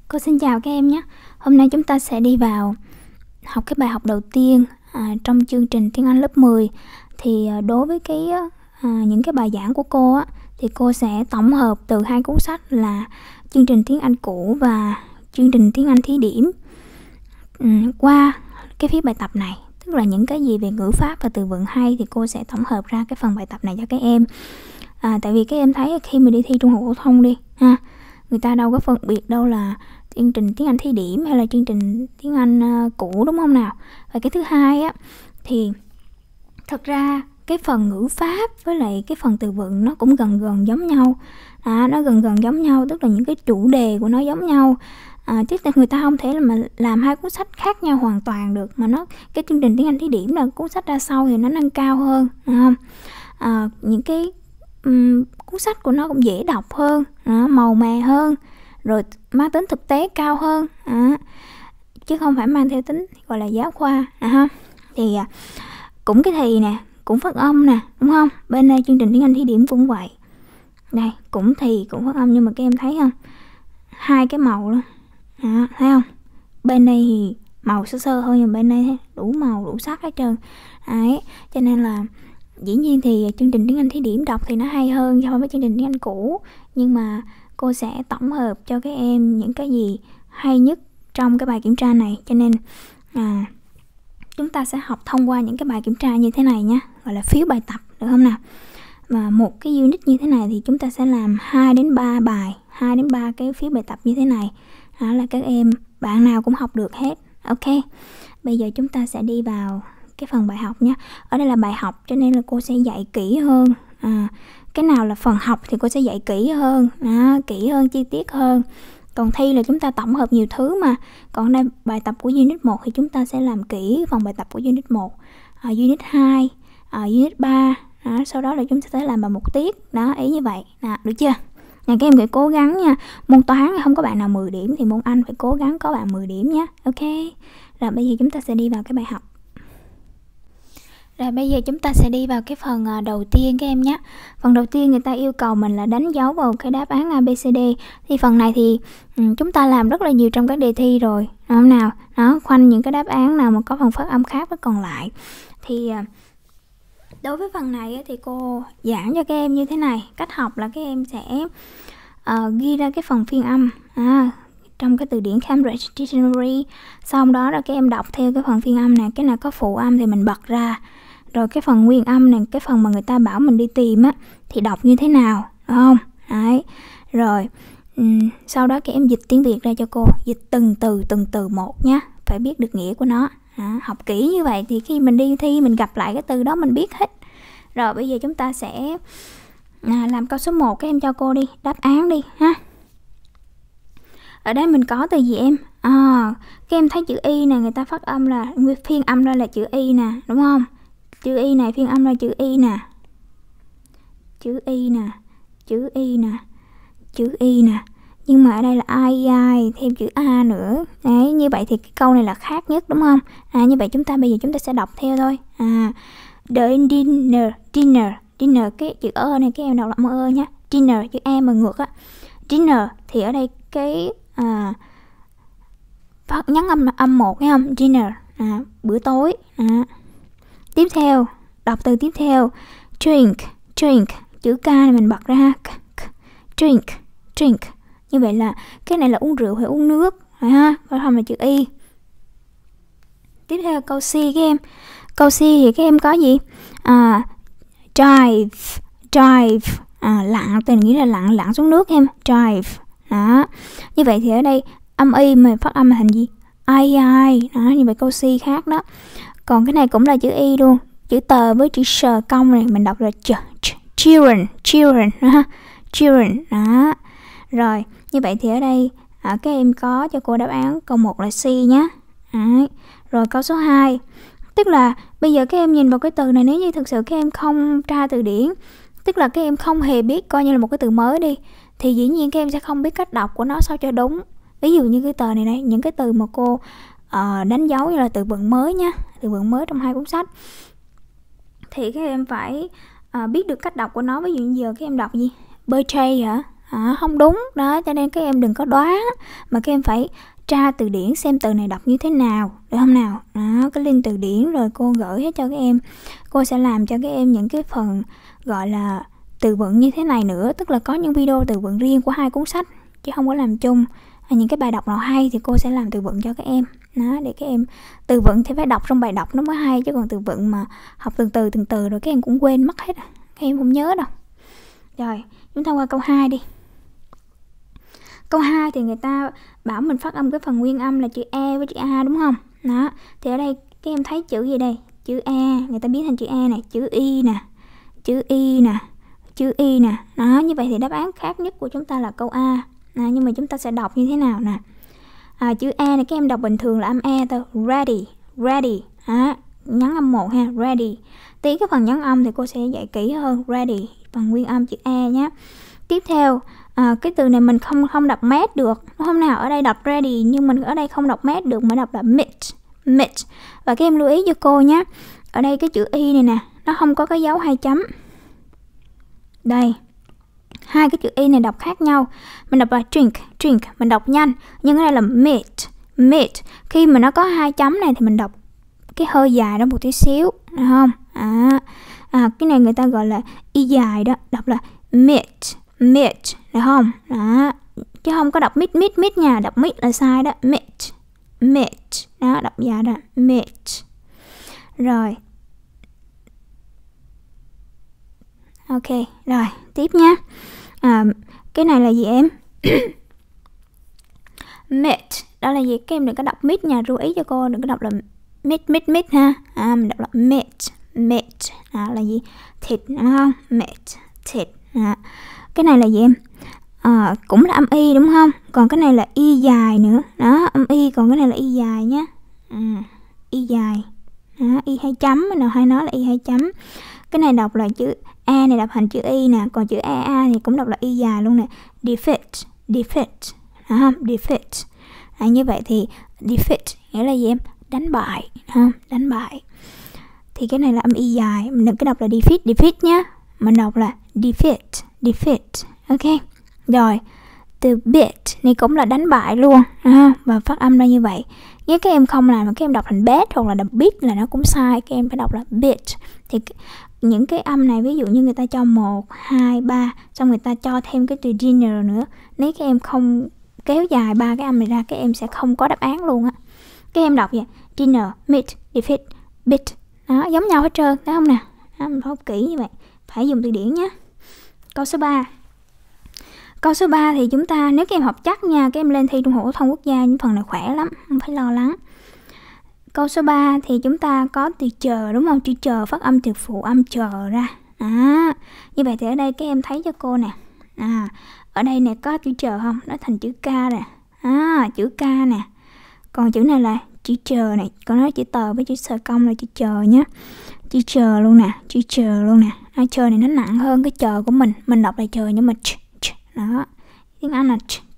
Cô xin chào các em nhé. Hôm nay chúng ta sẽ đi vào học cái bài học đầu tiên trong chương trình tiếng Anh lớp 10. Thì đối với những cái bài giảng của cô á, thì cô sẽ tổng hợp từ hai cuốn sách là chương trình tiếng Anh cũ và chương trình tiếng Anh thí điểm qua cái phía bài tập này. Tức là những cái gì về ngữ pháp và từ vựng hay thì cô sẽ tổng hợp ra cái phần bài tập này cho các em. Tại vì các em thấy khi mình đi thi trung học phổ thông đi ha, người ta đâu có phân biệt đâu là chương trình tiếng Anh thí điểm hay là chương trình tiếng Anh cũ, đúng không nào? Và cái thứ hai á, thì thật ra cái phần ngữ pháp với lại cái phần từ vựng nó cũng gần giống nhau. Nó gần giống nhau, tức là những cái chủ đề của nó giống nhau. Chứ người ta không thể là mà làm hai cuốn sách khác nhau hoàn toàn được. Mà cái chương trình tiếng Anh thí điểm là cuốn sách ra sau thì nó nâng cao hơn, đúng không? Những cái cuốn sách của nó cũng dễ đọc hơn, màu mè hơn, rồi mang tính thực tế cao hơn, chứ không phải mang theo tính gọi là giáo khoa. Thì cũng cái thì nè, cũng phát âm nè, đúng không? Bên đây chương trình tiếng Anh thí điểm cũng vậy. Đây, cũng thì cũng phát âm, nhưng mà các em thấy không? Hai cái màu luôn. Thấy không? Bên đây thì màu sơ hơn, nhưng bên đây đủ màu, đủ sắc hết trơn. Đấy, cho nên là dĩ nhiên thì chương trình tiếng Anh thí điểm đọc thì nó hay hơn so với chương trình tiếng Anh cũ. Nhưng mà cô sẽ tổng hợp cho các em những cái gì hay nhất trong cái bài kiểm tra này. Cho nên chúng ta sẽ học thông qua những cái bài kiểm tra như thế này nhé, gọi là phiếu bài tập, được không nào? Và một cái unit như thế này thì chúng ta sẽ làm 2 đến 3 bài, 2 đến 3 cái phiếu bài tập như thế này. Đó là các em, bạn nào cũng học được hết. Ok, bây giờ chúng ta sẽ đi vào cái phần bài học nhé. Ở đây là bài học cho nên là cô sẽ dạy kỹ hơn. Cái nào là phần học thì cô sẽ dạy kỹ hơn, kỹ hơn, chi tiết hơn. Còn thi là chúng ta tổng hợp nhiều thứ mà. Còn đây bài tập của Unit 1 thì chúng ta sẽ làm kỹ phần bài tập của Unit 1, Unit 2, Unit 3. Sau đó là chúng ta sẽ làm bằng một tiết. Đó, ý như vậy. Được chưa? Các em phải cố gắng nha. Môn toán không có bạn nào 10 điểm thì môn Anh phải cố gắng có bạn 10 điểm nhé. Ok. Rồi bây giờ chúng ta sẽ đi vào cái bài học. Rồi bây giờ chúng ta sẽ đi vào cái phần đầu tiên các em nhé. Phần đầu tiên người ta yêu cầu mình là đánh dấu vào cái đáp án ABCD. Thì phần này thì chúng ta làm rất là nhiều trong các đề thi rồi, đúng không nào? Đó, khoanh những cái đáp án nào mà có phần phát âm khác với còn lại. Thì đối với phần này thì cô giảng cho các em như thế này. Cách học là các em sẽ ghi ra cái phần phiên âm trong cái từ điển Cambridge Dictionary. Sau đó là các em đọc theo cái phần phiên âm này. Cái nào có phụ âm thì mình bật ra. Rồi cái phần nguyên âm này, cái phần mà người ta bảo mình đi tìm á, thì đọc như thế nào, đúng không? Đấy. Rồi sau đó các em dịch tiếng Việt ra cho cô. Dịch từng từ một nhé. Phải biết được nghĩa của nó. Học kỹ như vậy thì khi mình đi thi mình gặp lại cái từ đó mình biết hết. Rồi bây giờ chúng ta sẽ làm câu số 1. Các em cho cô đi đáp án đi ha. Ở đây mình có từ gì em? Các em thấy chữ Y nè, người ta phát âm là phiên âm ra là chữ Y nè, đúng không? Chữ Y này phiên âm ra chữ Y nè. Chữ Y nè, chữ Y nè, chữ Y nè. Nhưng mà ở đây là I thêm chữ A nữa. Đấy, như vậy thì cái câu này là khác nhất, đúng không? Như vậy bây giờ chúng ta sẽ đọc theo thôi. The dinner, cái chữ ơ này các em đọc là âm ơ nhé. Dinner, chữ E mà ngược á. Dinner thì ở đây cái phát nhấn âm 1 thấy không? Dinner, bữa tối. Tiếp theo, đọc từ tiếp theo. Drink, chữ K này mình bật ra ha. Drink. Như vậy là cái này là uống rượu hay uống nước ha, và không là chữ Y. Tiếp theo câu C các em. Câu C thì các em có gì? Dive, lặn, tên nghĩa là lặn xuống nước em. Dive. Đó. Như vậy thì ở đây âm Y mà phát âm thành gì? I. Đó, như vậy câu C khác đó. Còn cái này cũng là chữ Y luôn. Chữ tờ với chữ sờ cong này mình đọc là children. Children. Đó. Rồi, như vậy thì ở đây các em có cho cô đáp án câu 1 là C nhé. Rồi câu số 2. Tức là bây giờ các em nhìn vào cái từ này, nếu như thực sự các em không tra từ điển, tức là các em không hề biết, coi như là một cái từ mới đi, thì dĩ nhiên các em sẽ không biết cách đọc của nó sao cho đúng. Ví dụ như cái tờ này đây, những cái từ mà cô đánh dấu như là từ vựng mới nha, từ vựng mới trong hai cuốn sách, thì các em phải biết được cách đọc của nó. Ví dụ như giờ các em đọc gì? Birthday hả? không đúng đó, cho nên các em đừng có đoán mà các em phải tra từ điển xem từ này đọc như thế nào, được không nào? Đó, cái link từ điển rồi cô gửi hết cho các em. Cô sẽ làm cho các em những cái phần gọi là từ vựng như thế này nữa, tức là có những video từ vựng riêng của hai cuốn sách chứ không có làm chung. Những cái bài đọc nào hay thì cô sẽ làm từ vựng cho các em đó, để các em từ vựng thì phải đọc trong bài đọc nó mới hay, chứ còn từ vựng mà học từng từ rồi các em cũng quên mất hết, các em không nhớ đâu. Rồi chúng ta qua câu 2 đi. Câu 2 thì người ta bảo mình phát âm cái phần nguyên âm là chữ E với chữ A, đúng không? Đó, thì ở đây các em thấy chữ gì đây? Chữ E, người ta biến thành chữ E này, chữ Y nè, chữ Y nè, chữ Y nè. Đó, như vậy thì đáp án khác nhất của chúng ta là câu A. Nhưng mà chúng ta sẽ đọc như thế nào nè? Chữ E này các em đọc bình thường là âm E thôi. Ready, ready. Nhấn âm 1 ha, ready. Tí cái phần nhấn âm thì cô sẽ dạy kỹ hơn. Ready, phần nguyên âm chữ E nhé. Tiếp theo, cái từ này mình không đọc mét được, đúng không nào? Ở đây đọc ready nhưng mình ở đây không đọc mét được mà đọc là meet, meet. Và các em lưu ý cho cô nhé. Ở đây cái chữ Y này nè, nó không có cái dấu 2 chấm. Đây, hai cái chữ Y này đọc khác nhau. Mình đọc là drink, drink, mình đọc nhanh. Nhưng ở đây là meet, meet. Khi mà nó có 2 chấm này thì mình đọc cái hơi dài đó một tí xíu, được không? Cái này người ta gọi là Y dài đó, đọc là meet, meet, được không? Đó, chứ không có đọc meet, meet, meet nha. Đọc meet là sai đó, meet, meet. Đó, đọc dài đó, meet. Rồi. Ok, rồi, tiếp nha. Cái này là gì em? Meet, đó là gì? Các em đừng có đọc meet nha, lưu ý cho cô, đừng có đọc là meet, meet, meet ha. Mình đọc là meet, meet. Đó là gì? Thịt, đúng không? Meet, thịt. Cái này là gì em? Cũng là âm Y đúng không? Còn cái này là Y dài nữa. Đó, âm Y, còn cái này là Y dài nhé. Y dài. Đó, Y 2 chấm, mình nào hay nói là Y 2 chấm. Cái này đọc là chữ A này đọc thành chữ Y nè, còn chữ A thì cũng đọc là Y dài luôn nè. Defeat, defeat. Đó không? Defeat. Như vậy thì defeat nghĩa là gì em? Đánh bại, không? Đánh bại. Thì cái này là âm Y dài, mình đừng có đọc là defeat, defeat nhé. Mình đọc là defeat, defeat. Ok. Rồi, từ beat này cũng là đánh bại luôn, và phát âm ra như vậy. Nếu các em không làm mà các em đọc thành beat hoặc là đọc beat là nó cũng sai, các em phải đọc là beat. Thì những cái âm này ví dụ như người ta cho 1, 2, 3, xong người ta cho thêm cái từ dinner nữa. Nếu các em không kéo dài 3 cái âm này ra, các em sẽ không có đáp án luôn á. Các em đọc vậy, dinner, meet, defeat, beat. Đó, giống nhau hết trơn, thấy không nè? Mình phải học kỹ như vậy, phải dùng từ điển nhé. Câu số 3. Câu số 3 thì chúng ta, nếu các em học chắc nha, các em lên thi Trung học phổ thông quốc gia, những phần này khỏe lắm, không phải lo lắng. Câu số 3 thì chúng ta có từ chờ, đúng không? Chữ chờ phát âm từ phụ âm chờ ra. Như vậy thì ở đây các em thấy cho cô nè. Ở đây nè có chữ chờ không? Nó thành chữ K nè. Chữ K nè. Còn chữ này là chữ chờ này. Còn nó chữ tờ với chữ sờ cong là chữ chờ nhé. Chữ chờ luôn nè. Chữ chờ luôn nè. Chờ này nó nặng hơn cái chờ của mình. Mình đọc là chờ nhưng mà đó. Tiếng Anh là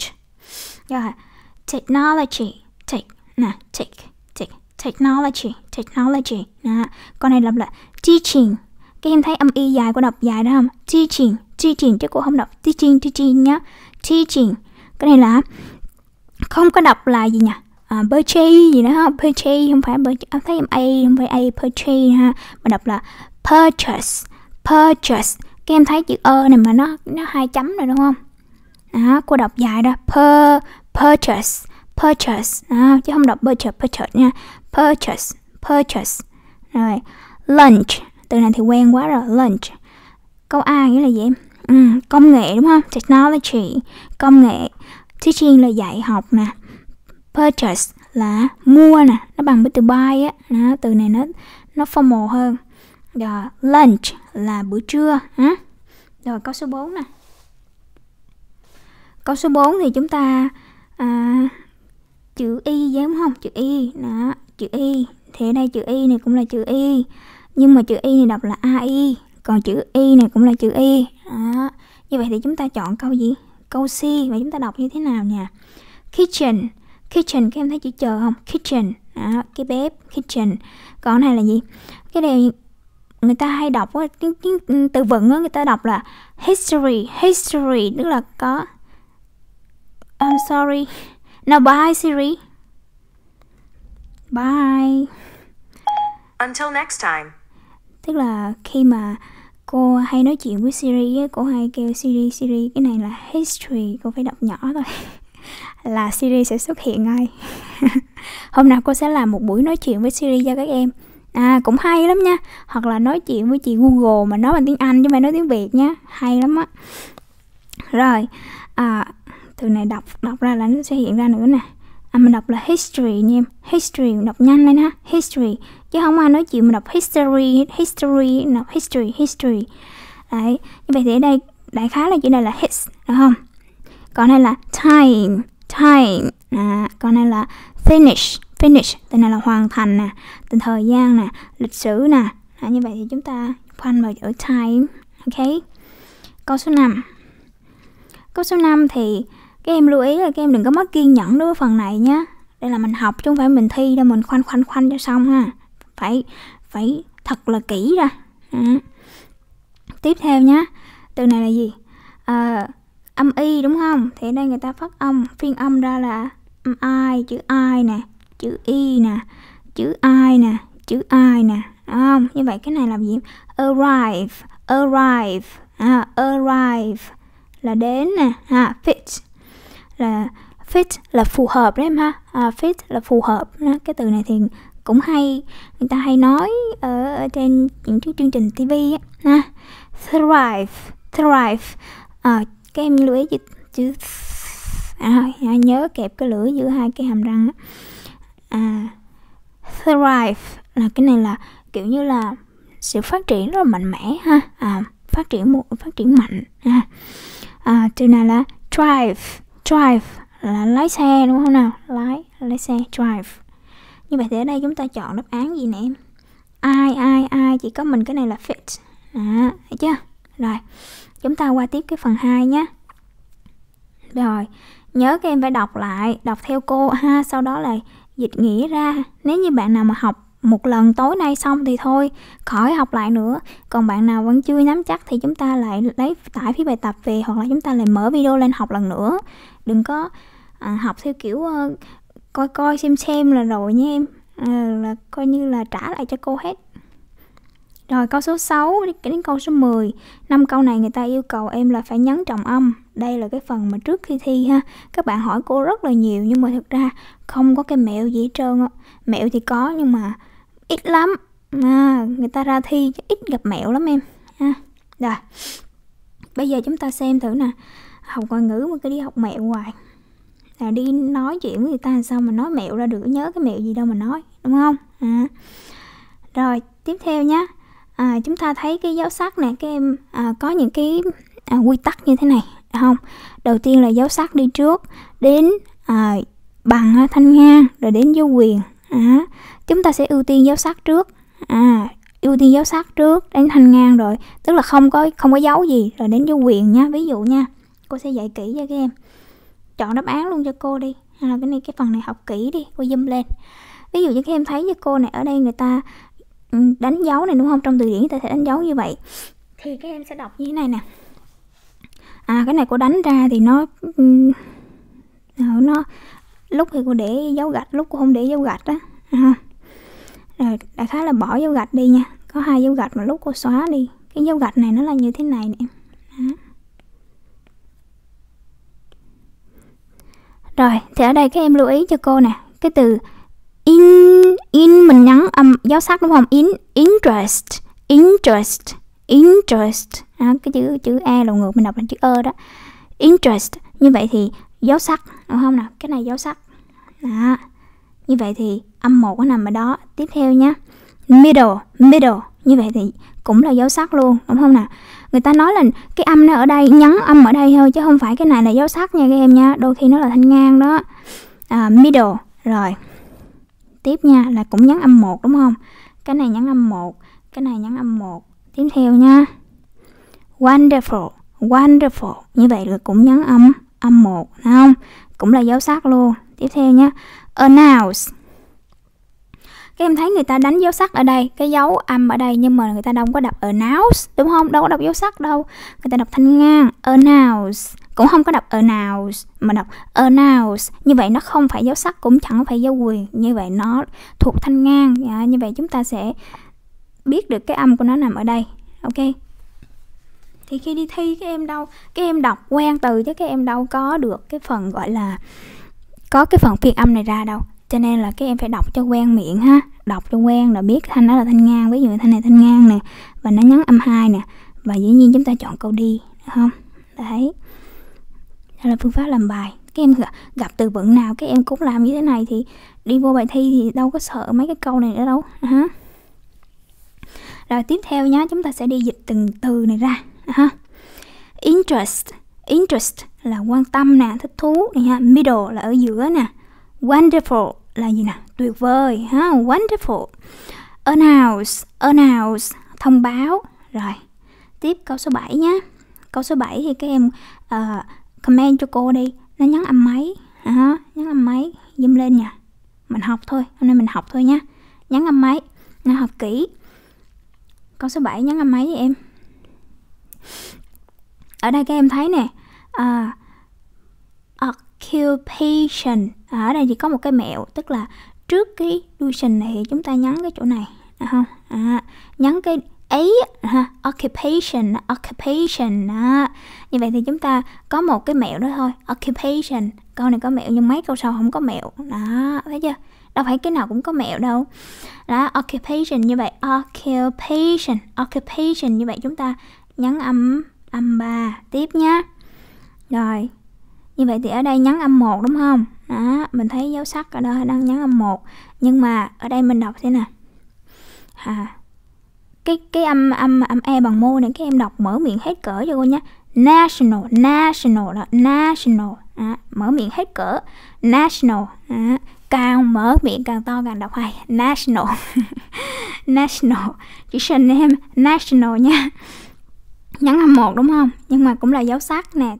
rồi. Technology. Take nè. Take. Technology. Technology. Đó. Con này đọc là teaching. Các em thấy âm Y dài của đọc dài đó không? Teaching. Teaching chứ cô không đọc teaching nhá. Teaching. Cái này là không có đọc là gì nhỉ? Purchase gì đó ha. Purchase không phải thấy âm A, không phải A, purchase ha. Mà đọc là purchase. Purchase. Các em thấy chữ ơ này mà nó 2 chấm rồi đúng không? Đó, cô đọc dài đó. Purchase. Purchase. Chứ không đọc purchase nha. Purchase. Purchase. Rồi. Lunch. Từ này thì quen quá rồi. Lunch. Câu A nghĩa là gì em? Công nghệ đúng không? Technology. Công nghệ. Teaching là dạy học nè. Purchase là mua nè. Nó bằng với từ buy á. Đó, từ này nó formal hơn. Rồi. Lunch là bữa trưa. Rồi câu số 4 nè. Câu số 4 thì chúng ta chữ Y đúng không? Chữ Y. Đó. Chữ Y. Thì ở đây chữ Y này cũng là chữ Y. Nhưng mà chữ Y này đọc là AI. Còn chữ Y này cũng là chữ Y. Đó. Như vậy thì chúng ta chọn câu gì? Câu C. Và chúng ta đọc như thế nào nha? Kitchen. Kitchen, các em thấy chữ chờ không? Kitchen. Đó, cái bếp. Kitchen. Còn này là gì? Cái này người ta hay đọc tiếng từ vựng á, người ta đọc là history, tức là có I'm sorry. Now bye Siri. Bye. Until next time. Tức là khi mà cô hay nói chuyện với Siri á, cô hay kêu Siri cái này là history, cô phải đọc nhỏ thôi là Siri sẽ xuất hiện ngay. Hôm nào cô sẽ làm một buổi nói chuyện với Siri cho các em. Cũng hay lắm nha. Hoặc là nói chuyện với chị Google mà nói bằng tiếng Anh chứ không phải nói tiếng Việt nha. Hay lắm á. Rồi từ này đọc ra là nó sẽ hiện ra nữa nè. Mình đọc là history nha em. History đọc nhanh lên ha. History. Chứ không ai nói chuyện mà đọc history, đọc history. Đấy. Như vậy thì ở đây đại khái là chữ này là his, đúng không? Còn đây là time. Còn đây là finish, từ này là hoàn thành nè, từ thời gian nè, lịch sử nè. Như vậy thì chúng ta khoanh vào chữ time. Ok. Câu số 5. Câu số 5 thì các em lưu ý là các em đừng có mất kiên nhẫn đối với phần này nhé. Đây là mình học chứ không phải mình thi đâu, mình khoanh cho xong ha. Phải thật là kỹ ra. Tiếp theo nhé. Từ này là gì? Âm y đúng không? Thì ở đây người ta phát âm, phiên âm ra là âm I, chữ I nè, chữ Y nè, chữ I nè, chữ I nè. Đúng không? Như vậy cái này là gì? Arrive. Arrive là đến nè. Fit là phù hợp đấy em ha. Fit là phù hợp. Cái từ này thì cũng hay, người ta hay nói ở trên những chương trình TV á. Thrive. Các em lưu ý chữ nhớ kẹp cái lưỡi giữa hai cái hàm răng á. Thrive là cái này là kiểu như là sự phát triển rất là mạnh mẽ ha. Phát triển mạnh. Từ này là drive là lái xe đúng không nào? Lái xe, drive. Như vậy thì ở đây chúng ta chọn đáp án gì nè em? Ai, chỉ có mình cái này là fit. Thấy chưa? Rồi, chúng ta qua tiếp cái phần 2 nhé. Rồi, nhớ các em phải đọc theo cô ha, sau đó là dịch nghĩa ra. Nếu như bạn nào mà học một lần tối nay xong thì thôi, khỏi học lại nữa. Còn bạn nào vẫn chưa nắm chắc thì chúng ta lại lấy tải phí bài tập về, hoặc là chúng ta lại mở video lên học lần nữa. Đừng có học theo kiểu coi xem là rồi nha em. Là coi như là trả lại cho cô hết. Rồi câu số 6 đến câu số 10. 5 câu này người ta yêu cầu em là phải nhấn trọng âm. Đây là cái phần mà trước khi thi ha. Các bạn hỏi cô rất là nhiều, nhưng mà thực ra không có cái mẹo gì hết trơn á. Mẹo thì có nhưng mà ít lắm. Người ta ra thi ít gặp mẹo lắm em. Rồi, bây giờ chúng ta xem thử nè. Học ngoại ngữ mà cứ đi học mẹo hoài, là đi nói chuyện với người ta làm sao mà nói mẹo ra được, nhớ cái mẹo gì đâu mà nói, đúng không? Rồi, tiếp theo nhé. Chúng ta thấy cái dấu sắc nè, các em có những cái quy tắc như thế này, đúng không? Đầu tiên là dấu sắc đi trước, đến bằng thanh ngang, rồi đến dấu quyền. Chúng ta sẽ ưu tiên dấu sắc trước. Ưu tiên dấu sắc trước, đến thanh ngang rồi, tức là không có dấu gì, rồi đến dấu quyền nha. Ví dụ nha, cô sẽ dạy kỹ cho các em. Chọn đáp án luôn cho cô đi. Hay là cái phần này học kỹ đi, cô zoom lên. Ví dụ như các em thấy cho cô này, ở đây người ta đánh dấu này đúng không? Trong từ điển người ta sẽ đánh dấu như vậy. Thì các em sẽ đọc như thế này nè. Cái này cô đánh ra thì nó lúc thì cô để dấu gạch, lúc cô không để dấu gạch á. Rồi đại khái là bỏ dấu gạch đi nha. Có 2 dấu gạch mà lúc cô xóa đi. Cái dấu gạch này nó là như thế này nè. Rồi, thì ở đây các em lưu ý cho cô nè. Cái từ in mình nhấn âm dấu sắc đúng không? Interest. Cái chữ E đầu ngược mình đọc là chữ ơ đó. Interest. Như vậy thì dấu sắc đúng không nào? Cái này dấu sắc. Như vậy thì âm 1 nó nằm ở đó. Tiếp theo nhé. Middle. Như vậy thì cũng là dấu sắc luôn, đúng không nào? Người ta nói là cái âm nó ở đây, nhấn âm ở đây thôi, chứ không phải cái này là dấu sắc nha các em nha. Đôi khi nó là thanh ngang đó. Middle. Rồi. Tiếp nha, là cũng nhấn âm 1 đúng không? Cái này nhấn âm 1, cái này nhấn âm 1. Tiếp theo nha. Wonderful. Như vậy là cũng nhấn âm 1, đúng không? Cũng là dấu sắc luôn. Tiếp theo nha. Announce. Các em thấy người ta đánh dấu sắc ở đây, cái dấu âm ở đây, nhưng mà người ta đâu có đọc announce, đúng không? Đâu có đọc dấu sắc đâu. Người ta đọc thanh ngang, announce. Cũng không có đọc announce mà đọc announce. Như vậy nó không phải dấu sắc, cũng chẳng phải dấu quyền. Như vậy nó thuộc thanh ngang. Như vậy chúng ta sẽ biết được cái âm của nó nằm ở đây. Ok. Thì khi đi thi các em đọc quen từ chứ các em đâu có được cái phần gọi là có cái phần phiên âm này ra đâu. Cho nên là các em phải đọc cho quen miệng ha. Đọc cho quen là biết thanh đó là thanh ngang. Ví dụ thanh này thanh ngang nè, và nó nhấn âm 2 nè. Và dĩ nhiên chúng ta chọn câu đi, được không? Đấy. Đó là phương pháp làm bài. Các em gặp từ vựng nào các em cũng làm như thế này thì đi vô bài thi thì đâu có sợ mấy cái câu này nữa đâu. Rồi tiếp theo nhá, chúng ta sẽ đi dịch từng từ này ra. Interest là quan tâm nè, thích thú này ha. Middle là ở giữa nè. Wonderful là gì nè? Tuyệt vời ha, wonderful. Announce thông báo. Rồi, tiếp câu số 7 nhé. Câu số 7 thì các em comment cho cô đi, nó nhấn âm mấy? Nhấn âm mấy? Zoom lên nha. Mình học thôi, hôm nay mình học thôi nhé. Nhấn âm mấy? Nó học kỹ. Câu số 7 nhấn âm mấy vậy em? Ở đây các em thấy nè, occupation. Ở đây thì có một cái mẹo, tức là trước cái duration này thì chúng ta nhấn cái chỗ này, không? Nhấn cái ấy, occupation đó. Như vậy thì chúng ta có một cái mẹo đó thôi, occupation. Câu này có mẹo nhưng mấy câu sau không có mẹo. Đó, thấy chưa? Đâu phải cái nào cũng có mẹo đâu. Đó, occupation như vậy, occupation như vậy chúng ta nhấn âm 3 tiếp nhá. Rồi. Như vậy thì ở đây nhấn âm 1 đúng không? Đó, mình thấy dấu sắc ở đó đang nhấn âm 1. Nhưng mà ở đây mình đọc thế nào? Cái âm e bằng môi này các em đọc mở miệng hết cỡ cho cô nhé. National đó, national. Mở miệng hết cỡ. National. Càng mở miệng càng to càng đọc hay. National. National. Chữ sinh em national nha. Nhấn âm 1 đúng không? Nhưng mà cũng là dấu sắc nè.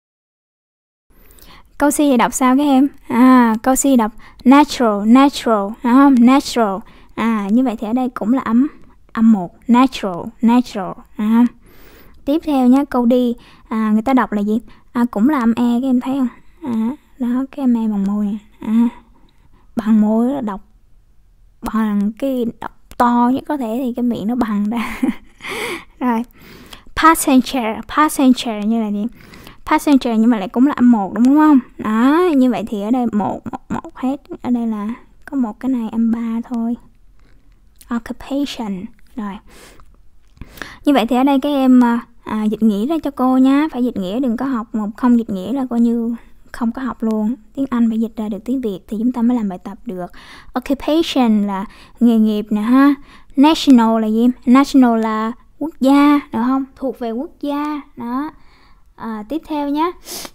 Câu C thì đọc sao các em? Câu C đọc natural, đúng không? Natural. Như vậy thì ở đây cũng là âm 1, natural. Tiếp theo nhé, câu D, người ta đọc là gì? Cũng là âm E, các em thấy không? Đó, cái âm E bằng môi này. Bằng môi là đọc bằng cái đọc to nhất có thể thì cái miệng nó bằng ra. Rồi, passenger như là gì? Passenger nhưng mà lại cũng là âm 1 đúng không? Đó, như vậy thì ở đây 1 hết. Ở đây là có một cái này âm 3 thôi. Occupation. Rồi. Như vậy thì ở đây các em dịch nghĩa ra cho cô nhá. Phải dịch nghĩa, đừng có học một không dịch nghĩa là coi như không có học luôn. Tiếng Anh phải dịch ra được tiếng Việt thì chúng ta mới làm bài tập được. Occupation là nghề nghiệp nè ha. National là gì? National là quốc gia, được không? Thuộc về quốc gia. Đó. Tiếp theo nhé.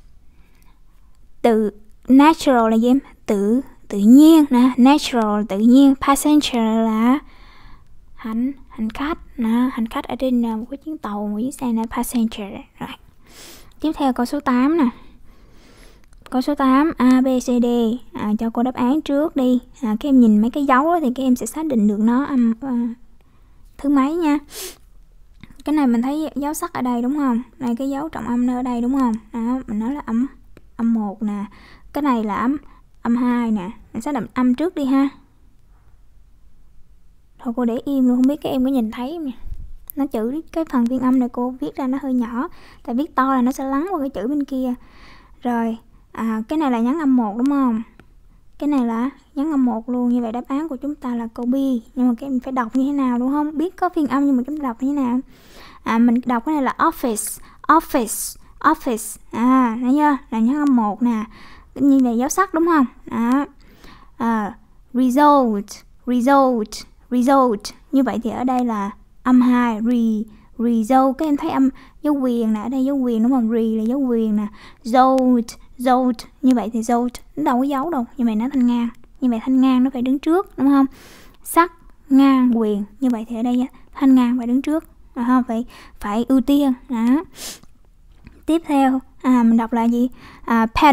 Từ natural là gì? Tự nhiên nè. Natural tự nhiên. Passenger là hành khách nè. Hành khách ở trên một cái chuyến tàu, một chiếc xe nè. Passenger. Rồi. Tiếp theo câu số 8 nè. Câu số 8 A, B, C, D. Cho cô đáp án trước đi. Các em nhìn mấy cái dấu đó thì các em sẽ xác định được nó âm thứ mấy nha. Cái này mình thấy dấu sắc ở đây đúng không? Này cái dấu trọng âm nó ở đây đúng không? Đó, mình nói là âm 1 nè. Cái này là âm 2 nè. Mình xác định âm trước đi ha. Thôi cô để im luôn, không biết các em có nhìn thấy không nè. Nó chữ cái phần phiên âm này cô viết ra nó hơi nhỏ. Tại viết to là nó sẽ lắng qua cái chữ bên kia. Rồi, cái này là nhấn âm 1 đúng không? Cái này là nhấn âm 1 luôn. Như vậy đáp án của chúng ta là câu B. Nhưng mà các em phải đọc như thế nào đúng không? Biết có phiên âm nhưng mà chúng ta đọc như thế nào? Mình đọc cái này là office. Thấy chưa? Là nhấn âm 1 nè. Như vậy dấu sắc đúng không? Đó. Result. Như vậy thì ở đây là âm 2. Result. Các em thấy âm dấu quyền nè. Ở đây dấu quyền đúng không? Re là dấu quyền nè. Zolt. Như vậy thì zolt nó đâu có dấu đâu. Như vậy nó thanh ngang. Như vậy thanh ngang nó phải đứng trước đúng không? Sắc, ngang, quyền. Như vậy thì ở đây thanh ngang phải đứng trước. Phải ưu tiên. Đó. Tiếp theo mình đọc là gì?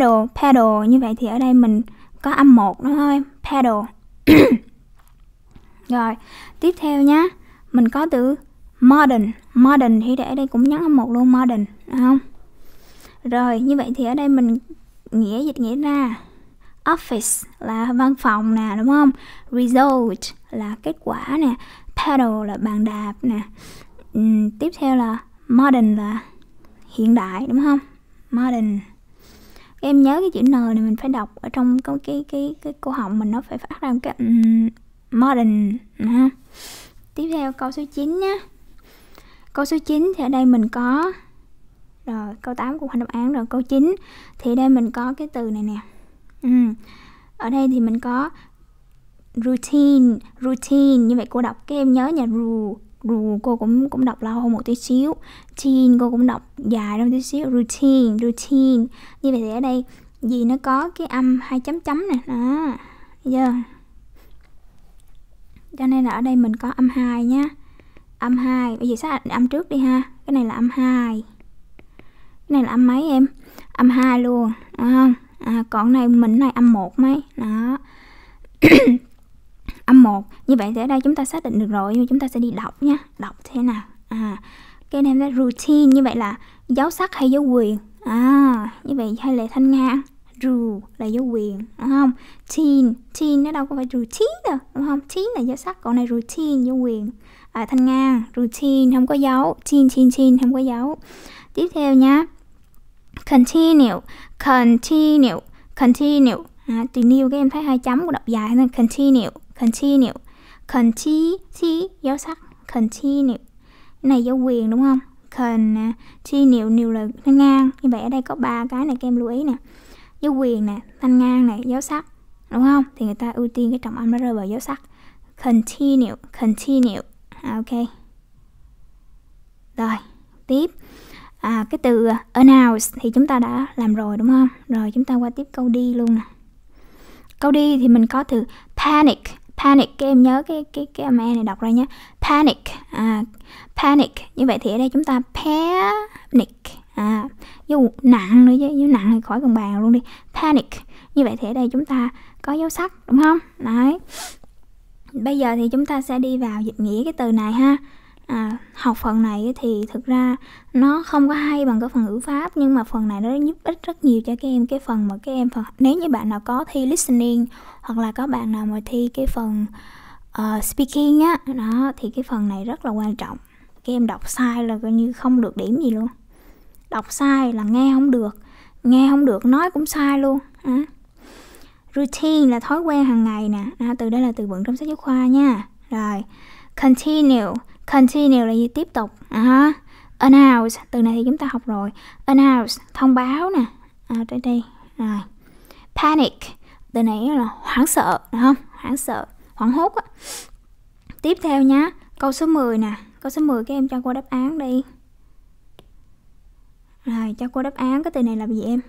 Pedal. Như vậy thì ở đây mình có âm 1 nữa thôi. Pedal. Rồi, tiếp theo nhá, mình có từ modern. Modern thì để ở đây cũng nhấn âm 1 luôn, modern, đúng không? Rồi, như vậy thì ở đây mình dịch nghĩa ra. Office là văn phòng nè, đúng không? Result là kết quả nè. Pedal là bàn đạp nè. Tiếp theo là modern là hiện đại, đúng không? Modern. Em nhớ cái chữ N này mình phải đọc ở trong cái cổ họng mình, nó phải phát ra cái modern. Tiếp theo câu số 9 nhé. Câu số 9 thì ở đây mình có, rồi câu 8 cũng thành đáp án rồi. Câu 9 thì ở đây mình có cái từ này nè. Ở đây thì mình có routine. Như vậy cô đọc, các em nhớ nha, rule cô cũng đọc lâu hơn một tí xíu. Teen cô cũng đọc dài hơn tí xíu. Routine. Như vậy thì ở đây vì nó có cái âm 2 chấm nè, đó, chưa? Cho nên là ở đây mình có âm 2 nhá. Âm 2, bây giờ xác định âm trước đi ha. Cái này là âm 2. Cái này là âm mấy em? Âm 2 luôn, đúng không? Còn này mình này âm 1 mấy. Đó. Âm 1. Như vậy thì ở đây chúng ta xác định được rồi, nhưng mà chúng ta sẽ đi đọc nhá. Đọc thế nào? Cái này là routine, như vậy là dấu sắc hay dấu quyền? Như vậy hay là thanh ngang. Rule là dấu quyền, đúng không? Teen nó đâu có phải routine đâu, đúng không? Teen là dấu sắc, còn này routine dấu quyền. Thanh ngang, routine không có dấu, teen không có dấu. Tiếp theo nhá. Continue. Từ new các em thấy 2 chấm của đọc dài nên continue. Dấu sắc, continue. Cái này dấu quyền, đúng không? Continue là thanh ngang. Như vậy ở đây có 3 cái này các em lưu ý nè. Dấu quyền nè, thanh ngang này, dấu sắc, đúng không? Thì người ta ưu tiên cái trọng âm nó rơi vào dấu sắc. Continue. Ok. Rồi, tiếp. Cái từ announce thì chúng ta đã làm rồi, đúng không? Rồi chúng ta qua tiếp câu đi luôn nè. Câu đi thì mình có từ panic. Các em nhớ cái âm e này đọc ra nhé. Panic. Như vậy thì ở đây chúng ta panic. Dấu nặng nữa chứ, dấu nặng thì khỏi cần bàn luôn đi. Panic. Như vậy thì ở đây chúng ta có dấu sắc, đúng không? Đấy. Bây giờ thì chúng ta sẽ đi vào dịch nghĩa cái từ này ha. Học phần này thì thực ra nó không có hay bằng cái phần ngữ pháp, nhưng mà phần này nó giúp ích rất nhiều cho các em. Cái phần mà các em nếu như bạn nào có thi listening hoặc là có bạn nào mà thi cái phần speaking á, đó thì cái phần này rất là quan trọng. Các em đọc sai là coi như không được điểm gì luôn. Đọc sai là nghe không được, nói cũng sai luôn. Routine là thói quen hàng ngày nè. Từ đây là từ vựng trong sách giáo khoa nha. Rồi, continue là gì? Tiếp tục. Announce, từ này thì chúng ta học rồi. Announce, thông báo nè. Tới đây. Rồi. Panic, từ này là hoảng sợ, đúng không? Hoảng hốt á. Tiếp theo nhá, câu số 10 nè. Câu số 10 các em cho cô đáp án đi. Rồi, cho cô đáp án. Cái từ này là gì em?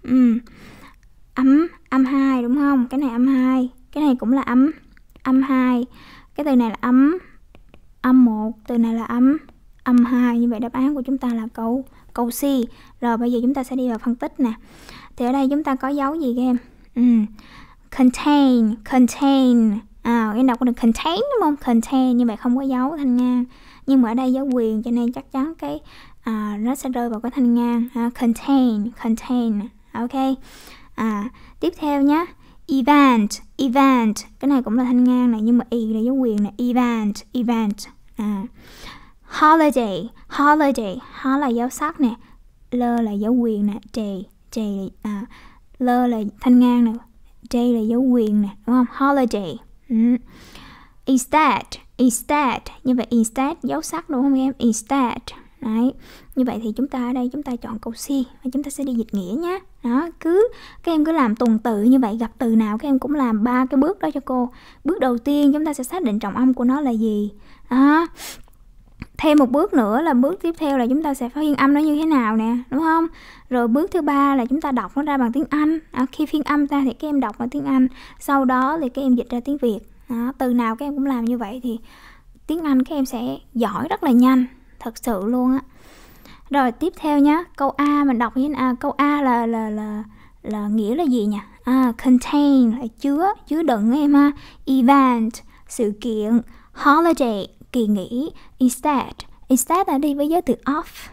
Âm 2, đúng không? Cái này âm 2. Cái này cũng là âm 2. Cái từ này là âm 1. Từ này là âm 2. Như vậy đáp án của chúng ta là câu C. Rồi bây giờ chúng ta sẽ đi vào phân tích nè. Thì ở đây chúng ta có dấu gì các em? Contain. Em đọc có được contain, đúng không? Contain, như vậy không có dấu thanh ngang. Nhưng mà ở đây dấu quyền cho nên chắc chắn cái nó sẽ rơi vào cái thanh ngang. Contain. Ok. Tiếp theo nhé. Event. Cái này cũng là thanh ngang này, nhưng mà y là dấu quyền này. Event. Holiday. Ho là dấu sắc nè. Lơ là dấu quyền nè. J lơ là thanh ngang nè. J là dấu quyền nè, đúng không? Holiday. Instead. Như vậy instead dấu sắc, đúng không em? Instead. Đấy. Như vậy thì chúng ta ở đây chúng ta chọn câu C và chúng ta sẽ đi dịch nghĩa nhé. Đó, các em cứ làm tuần tự như vậy, gặp từ nào các em cũng làm 3 cái bước đó cho cô. Bước đầu tiên chúng ta sẽ xác định trọng âm của nó là gì. Đó. Thêm một bước nữa là bước tiếp theo là chúng ta sẽ phiên âm nó như thế nào nè, đúng không? Rồi bước thứ 3 là chúng ta đọc nó ra bằng tiếng Anh. Khi phiên âm ra thì các em đọc bằng tiếng Anh, sau đó thì các em dịch ra tiếng Việt. Đó, từ nào các em cũng làm như vậy thì tiếng Anh các em sẽ giỏi rất là nhanh, thật sự luôn á. Rồi tiếp theo nhá, câu A mình đọc như thế nào? Câu A là nghĩa là gì nhỉ? Contain là chứa đựng em ha. Event sự kiện. Holiday, kỳ nghỉ. Instead là đi với giới từ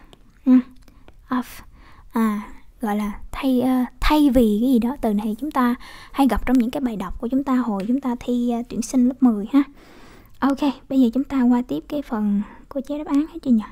off. Gọi là thay vì cái gì đó. Từ này chúng ta hay gặp trong những cái bài đọc của chúng ta hồi chúng ta thi tuyển sinh lớp 10 ha. Ok, bây giờ chúng ta qua tiếp cái phần cô chế đáp án hết chưa nhỉ?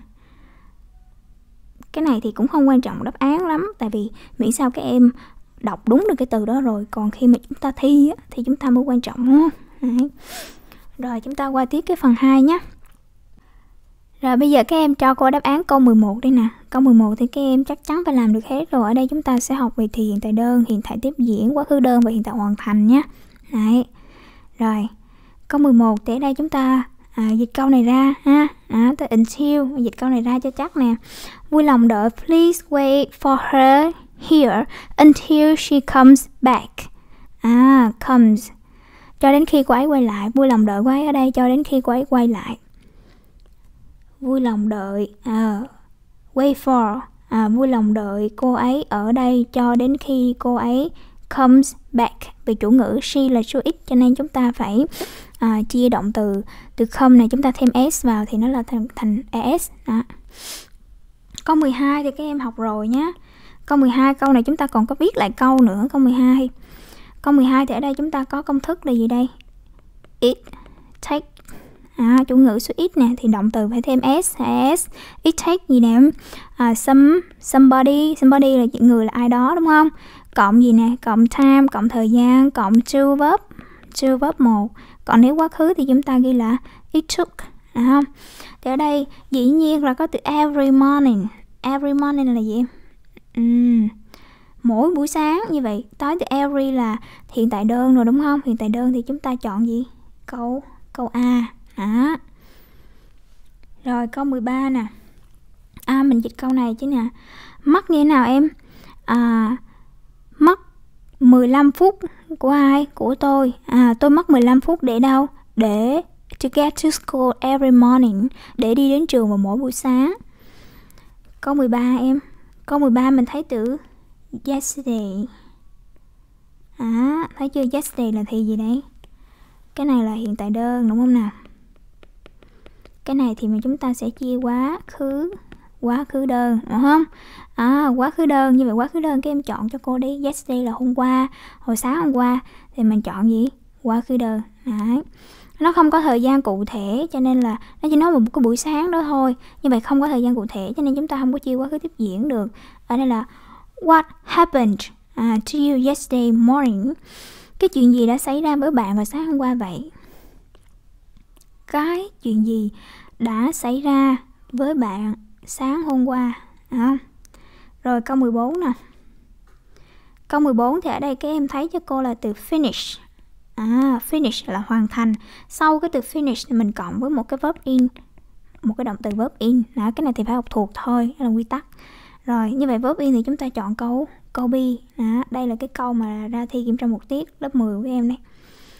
Cái này thì cũng không quan trọng đáp án lắm, tại vì miễn sao các em đọc đúng được cái từ đó rồi. Còn khi mà chúng ta thi á, thì chúng ta mới quan trọng đúng không? Đấy. Rồi chúng ta qua tiếp cái phần 2 nhé. Rồi bây giờ các em cho cô đáp án câu 11 đây nè. Câu 11 thì các em chắc chắn phải làm được hết rồi. Ở đây chúng ta sẽ học về thì hiện tại đơn, hiện tại tiếp diễn, quá khứ đơn và hiện tại hoàn thành nhé. Đấy. Rồi câu 11 thì ở đây chúng ta dịch câu này ra ha. Tới until, dịch câu này ra cho chắc nè. Vui lòng đợi, please wait for her here until she comes back. Comes, cho đến khi cô ấy quay lại. Vui lòng đợi cô ấy ở đây cho đến khi cô ấy quay lại. Vui lòng đợi, wait for, vui lòng đợi cô ấy ở đây cho đến khi cô ấy comes back. Vì chủ ngữ she là số ít cho nên chúng ta phải chia động từ come này, chúng ta thêm s vào thì nó là thành as. Đó. Câu 12 thì các em học rồi nhé. Câu 12, câu này chúng ta còn có viết lại câu nữa. Câu 12 thì ở đây chúng ta có công thức là gì đây? It, take. Chủ ngữ số ít nè thì động từ phải thêm s, it take gì nè? Somebody là người, là ai đó đúng không? Cộng gì nè? Cộng time, cộng thời gian, cộng to verb 1. Còn nếu quá khứ thì chúng ta ghi là it took, đúng không? Thì ở đây dĩ nhiên là có từ every morning. Every morning là gì em? Mỗi buổi sáng. Như vậy tới từ every là hiện tại đơn rồi đúng không? Hiện tại đơn thì chúng ta chọn gì? Câu A. Rồi câu 13 nè. Mình dịch câu này chứ nè. Mất như thế nào em? Mất 15 phút của ai? Của tôi. Tôi mất 15 phút để đâu? Để to get to school every morning, để đi đến trường vào mỗi buổi sáng. Câu 13 em. Câu 13 mình thấy từ yesterday. Thấy chưa? Yesterday là thì gì đấy? Cái này là hiện tại đơn đúng không nào? Cái này thì mà chúng ta sẽ chia quá khứ đơn đúng không? Quá khứ đơn, như vậy quá khứ đơn các em chọn cho cô đi. Yesterday là hôm qua, hồi sáng hôm qua, thì mình chọn gì? Quá khứ đơn. Đấy. Nó không có thời gian cụ thể cho nên là nó chỉ nói một cái buổi sáng đó thôi. Như vậy không có thời gian cụ thể cho nên chúng ta không có chia quá khứ tiếp diễn được. Ở đây là what happened to you yesterday morning? Cái chuyện gì đã xảy ra với bạn vào sáng hôm qua vậy? Cái chuyện gì đã xảy ra với bạn sáng hôm qua? Rồi câu 14 nè. Câu 14 thì ở đây các em thấy cho cô là từ finish. Finish là hoàn thành. Sau cái từ finish thì mình cộng với một cái verb in, một cái động từ verb in. Cái này thì phải học thuộc thôi, đó là quy tắc. Rồi như vậy verb in thì chúng ta chọn câu B. Đây là cái câu mà ra thi kiểm tra một tiết lớp 10 của em đây.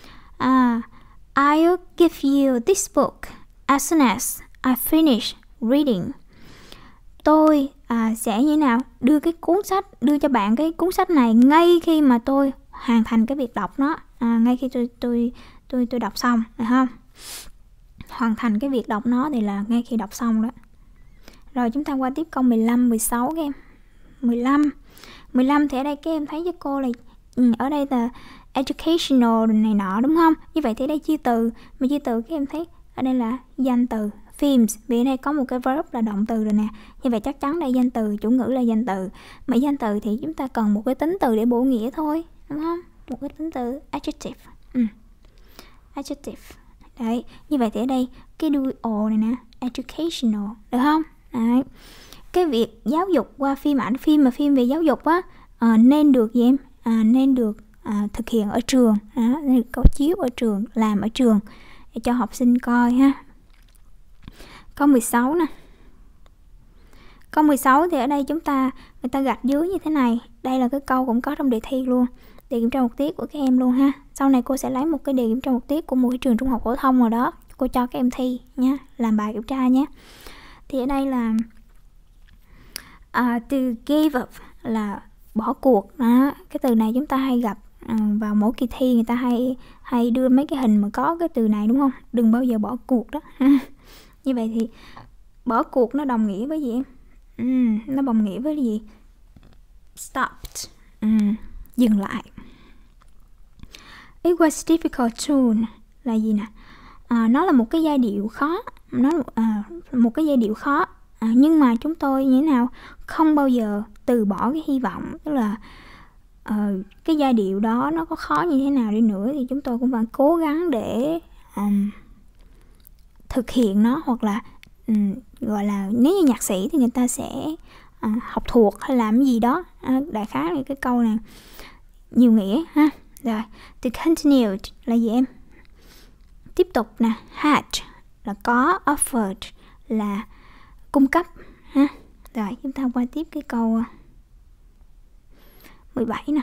I'll give you this book as soon as I finish reading. Tôi sẽ như nào? Đưa cho bạn cái cuốn sách này ngay khi mà tôi hoàn thành cái việc đọc nó. Ngay khi tôi đọc xong, được không? Hoàn thành cái việc đọc nó thì là ngay khi đọc xong đó. Rồi chúng ta qua tiếp câu 15, 16 các em. 15 thì ở đây các em thấy cho cô là ở đây là educational này nọ đúng không? Như vậy thì ở đây chia từ, mà chia từ các em thấy ở đây là danh từ films, vì ở đây có một cái verb là động từ rồi nè. Như vậy chắc chắn đây danh từ, chủ ngữ là danh từ. Mà danh từ thì chúng ta cần một cái tính từ để bổ nghĩa thôi, đúng không? Một cái tính từ adjective. Adjective. Đấy, như vậy thì ở đây cái đuôi o này nè, educational, được không? Đấy. Cái việc giáo dục qua phim ảnh, phim về giáo dục á, nên được gì em? Nên được thực hiện ở trường, nên có chiếu ở trường, làm ở trường để cho học sinh coi ha. Câu 16 nè. Câu 16 thì ở đây người ta gạch dưới như thế này. Đây là cái câu cũng có trong đề thi luôn, đề kiểm tra một tiết của các em luôn ha. Sau này cô sẽ lấy một cái đề kiểm tra một tiết của một cái trường trung học phổ thông nào đó, cô cho các em thi nhé, làm bài kiểm tra nhé. Thì ở đây là từ give up là bỏ cuộc đó. Cái từ này chúng ta hay gặp vào mỗi kỳ thi người ta hay đưa mấy cái hình mà có cái từ này đúng không? Đừng bao giờ bỏ cuộc đó. Như vậy thì bỏ cuộc nó đồng nghĩa với gì em? Nó đồng nghĩa với gì? Stopped. Dừng lại. It was difficult tune là gì nè? Nó là một cái giai điệu khó. Một cái giai điệu khó. Nhưng mà chúng tôi như thế nào? Không bao giờ từ bỏ cái hy vọng. Tức là cái giai điệu đó nó có khó như thế nào đi nữa thì chúng tôi cũng vẫn cố gắng để thực hiện nó, hoặc là gọi là nếu như nhạc sĩ thì người ta sẽ học thuộc hay làm gì đó. Đại khái là cái câu này nhiều nghĩa ha. Rồi, to continue là gì em? Tiếp tục nè. Had là có, offered là cung cấp ha. Rồi, chúng ta qua tiếp cái câu 17 nè.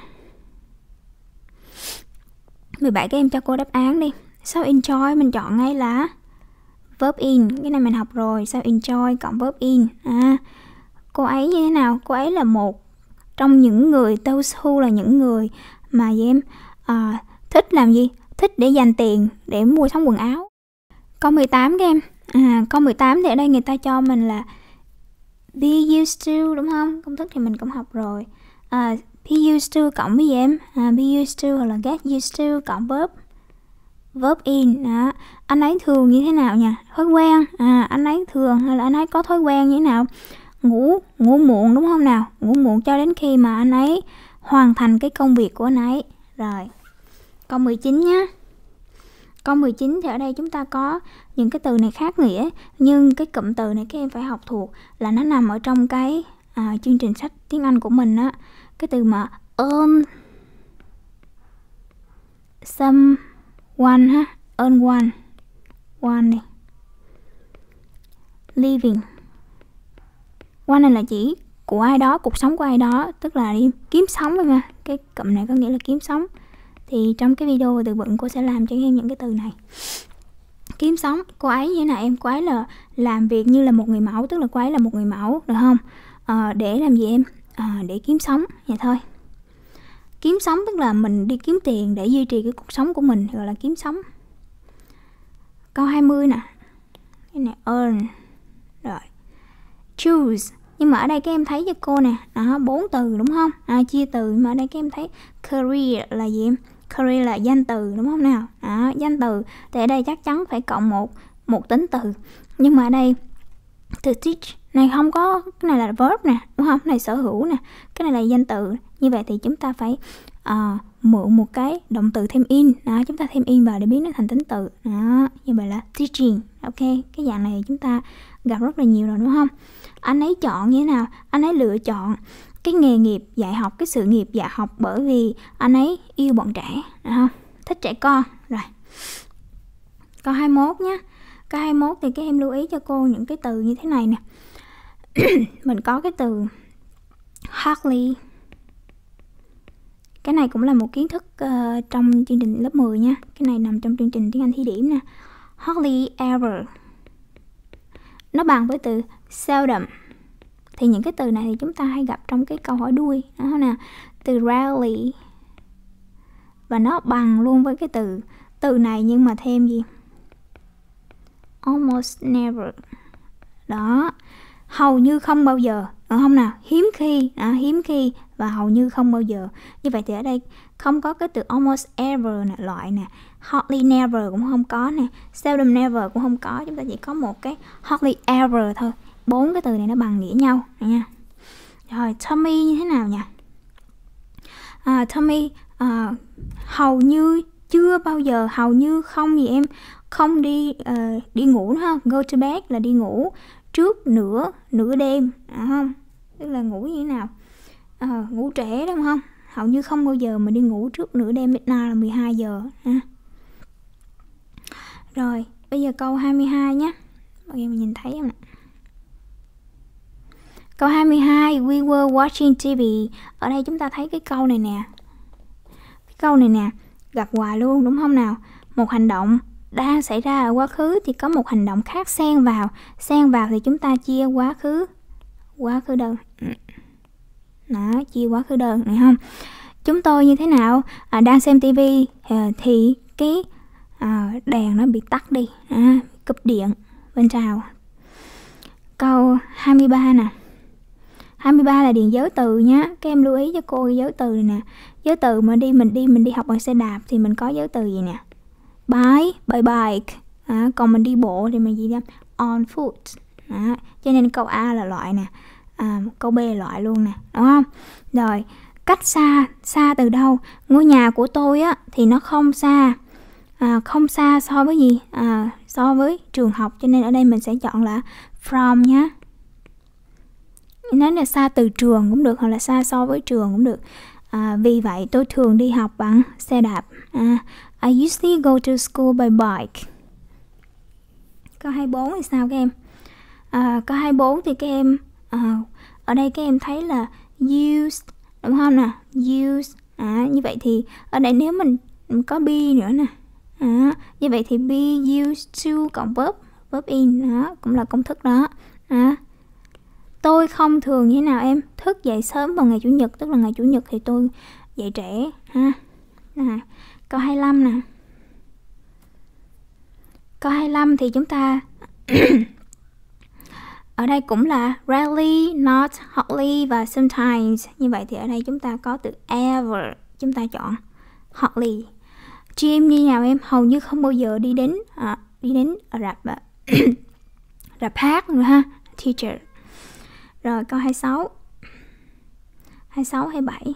17 các em cho cô đáp án đi. Sau enjoy mình chọn ngay là verb in. Cái này mình học rồi. Sau enjoy cộng verb in. Cô ấy như thế nào? Cô ấy là một trong những người, those who là những người mà em thích làm gì? Thích để dành tiền để mua sắm quần áo. Câu 18 các em. Câu 18 thì ở đây người ta cho mình là be used to đúng không? Công thức thì mình cũng học rồi. Be used to cộng với gì em? Be used to hoặc là get used to cộng verb in. Anh ấy thường như thế nào nha? Thói quen. Anh ấy thường hay là anh ấy có thói quen như thế nào? Ngủ muộn đúng không nào? Ngủ muộn cho đến khi mà anh ấy hoàn thành cái công việc của anh ấy. Rồi. Câu 19 nhé. Câu 19 thì ở đây chúng ta có những cái từ này khác nghĩa, nhưng cái cụm từ này các em phải học thuộc là nó nằm ở trong cái chương trình sách tiếng Anh của mình á. Cái từ mà earn someone ha, earn one đi. Living. One này là chỉ của ai đó, cuộc sống của ai đó, tức là đi kiếm sống thôi mà. Cái cụm này có nghĩa là kiếm sống. Thì trong cái video từ vựng cô sẽ làm cho em những cái từ này. Kiếm sống, cô ấy như thế nào em? Cô ấy là làm việc như là một người mẫu, tức là cô ấy là một người mẫu, được không? Để làm gì em? Để kiếm sống, vậy thôi. Kiếm sống tức là mình đi kiếm tiền để duy trì cái cuộc sống của mình, gọi là kiếm sống. Câu 20 nè. Cái này earn. Rồi. Choose. Nhưng mà ở đây các em thấy cho cô nè, 4 từ đúng không? Chia từ, mà ở đây các em thấy career là gì em? Career là danh từ đúng không nào? Danh từ thì ở đây chắc chắn phải cộng một tính từ. Nhưng mà ở đây to teach này không có, cái này là verb nè, đúng không? Cái này sở hữu nè, cái này là danh từ. Như vậy thì chúng ta phải mượn một cái động từ thêm in. Chúng ta thêm in vào để biến nó thành tính từ. Như vậy là teaching. Ok, cái dạng này chúng ta gặp rất là nhiều rồi đúng không? Anh ấy chọn như thế nào? Anh ấy lựa chọn cái nghề nghiệp dạy học, cái sự nghiệp dạy học bởi vì anh ấy yêu bọn trẻ, đúng không? Thích trẻ con. Rồi. Câu 21 nhé. Câu 21 thì các em lưu ý cho cô những cái từ như thế này nè. Mình có cái từ hardly. Cái này cũng là một kiến thức trong chương trình lớp 10 nha. Cái này nằm trong chương trình tiếng Anh thí điểm nè. Hardly ever. Nó bằng với từ seldom. Thì những cái từ này thì chúng ta hay gặp trong cái câu hỏi đuôi. Đó nè. Từ rarely. Và nó bằng luôn với cái từ này nhưng mà thêm gì? Almost never. Đó. Hầu như không bao giờ. Đúng không nào? Hiếm khi và hầu như không bao giờ. Như vậy thì ở đây không có cái từ almost ever nè, loại nè. Hardly never cũng không có nè. Seldom never cũng không có. Chúng ta chỉ có một cái hardly ever thôi. 4 cái từ này nó bằng nghĩa nhau nha. Rồi, Tommy như thế nào nhỉ? Tommy hầu như chưa bao giờ, hầu như không gì em, không đi ngủ đúng không? Go to bed là đi ngủ trước nửa đêm, không? Tức là ngủ như thế nào? Ngủ trễ đúng không? Hầu như không bao giờ mà đi ngủ trước nửa đêm, midnight là 12 giờ ha. Rồi, bây giờ câu 22 nhé. Mọi người nhìn thấy không ạ? Câu 22, we were watching TV. Ở đây chúng ta thấy cái câu này nè. Cái câu này nè, gặp hoài luôn đúng không nào? Một hành động đang xảy ra ở quá khứ thì có một hành động khác xen vào. Xen vào thì chúng ta chia quá khứ đơn. Đó, chia quá khứ đơn này không? chúng tôi như thế nào? Đang xem tivi thì cái đèn nó bị tắt đi, cúp điện bên trong. Câu 23 nè. 23 là điền giới từ nhá. Các em lưu ý cho cô giới từ này nè. Giới từ mà mình đi học bằng xe đạp thì mình có giới từ gì nè? By bike. Còn mình đi bộ thì mình gì đó? On foot. Cho nên câu A là loại nè. Câu B là loại luôn nè, đúng không? Rồi, cách xa từ đâu? Ngôi nhà của tôi á thì nó không xa. Không xa so với gì? So với trường học, cho nên ở đây mình sẽ chọn là from nhá. Nói là xa từ trường cũng được, hoặc là xa so với trường cũng được. Vì vậy tôi thường đi học bằng xe đạp. I usually go to school by bike. Câu 24 thì sao các em? Câu 24 thì các em ở đây các em thấy là used, đúng không nè? Used. Như vậy thì ở đây nếu mình có be nữa nè. Như vậy thì be used to cộng verb in, đó cũng là công thức đó. Tôi không thường như thế nào em? Thức dậy sớm vào ngày Chủ nhật, tức là ngày Chủ nhật thì tôi dậy trễ ha. Câu 25 nè. Câu 25 thì chúng ta ở đây cũng là rarely, not, hardly và sometimes. Như vậy thì ở đây chúng ta có từ ever, chúng ta chọn hardly. Jim như nào em? Hầu như không bao giờ đi đến rạp rạp hát nữa ha. Teacher. Rồi câu 26. 26, 27.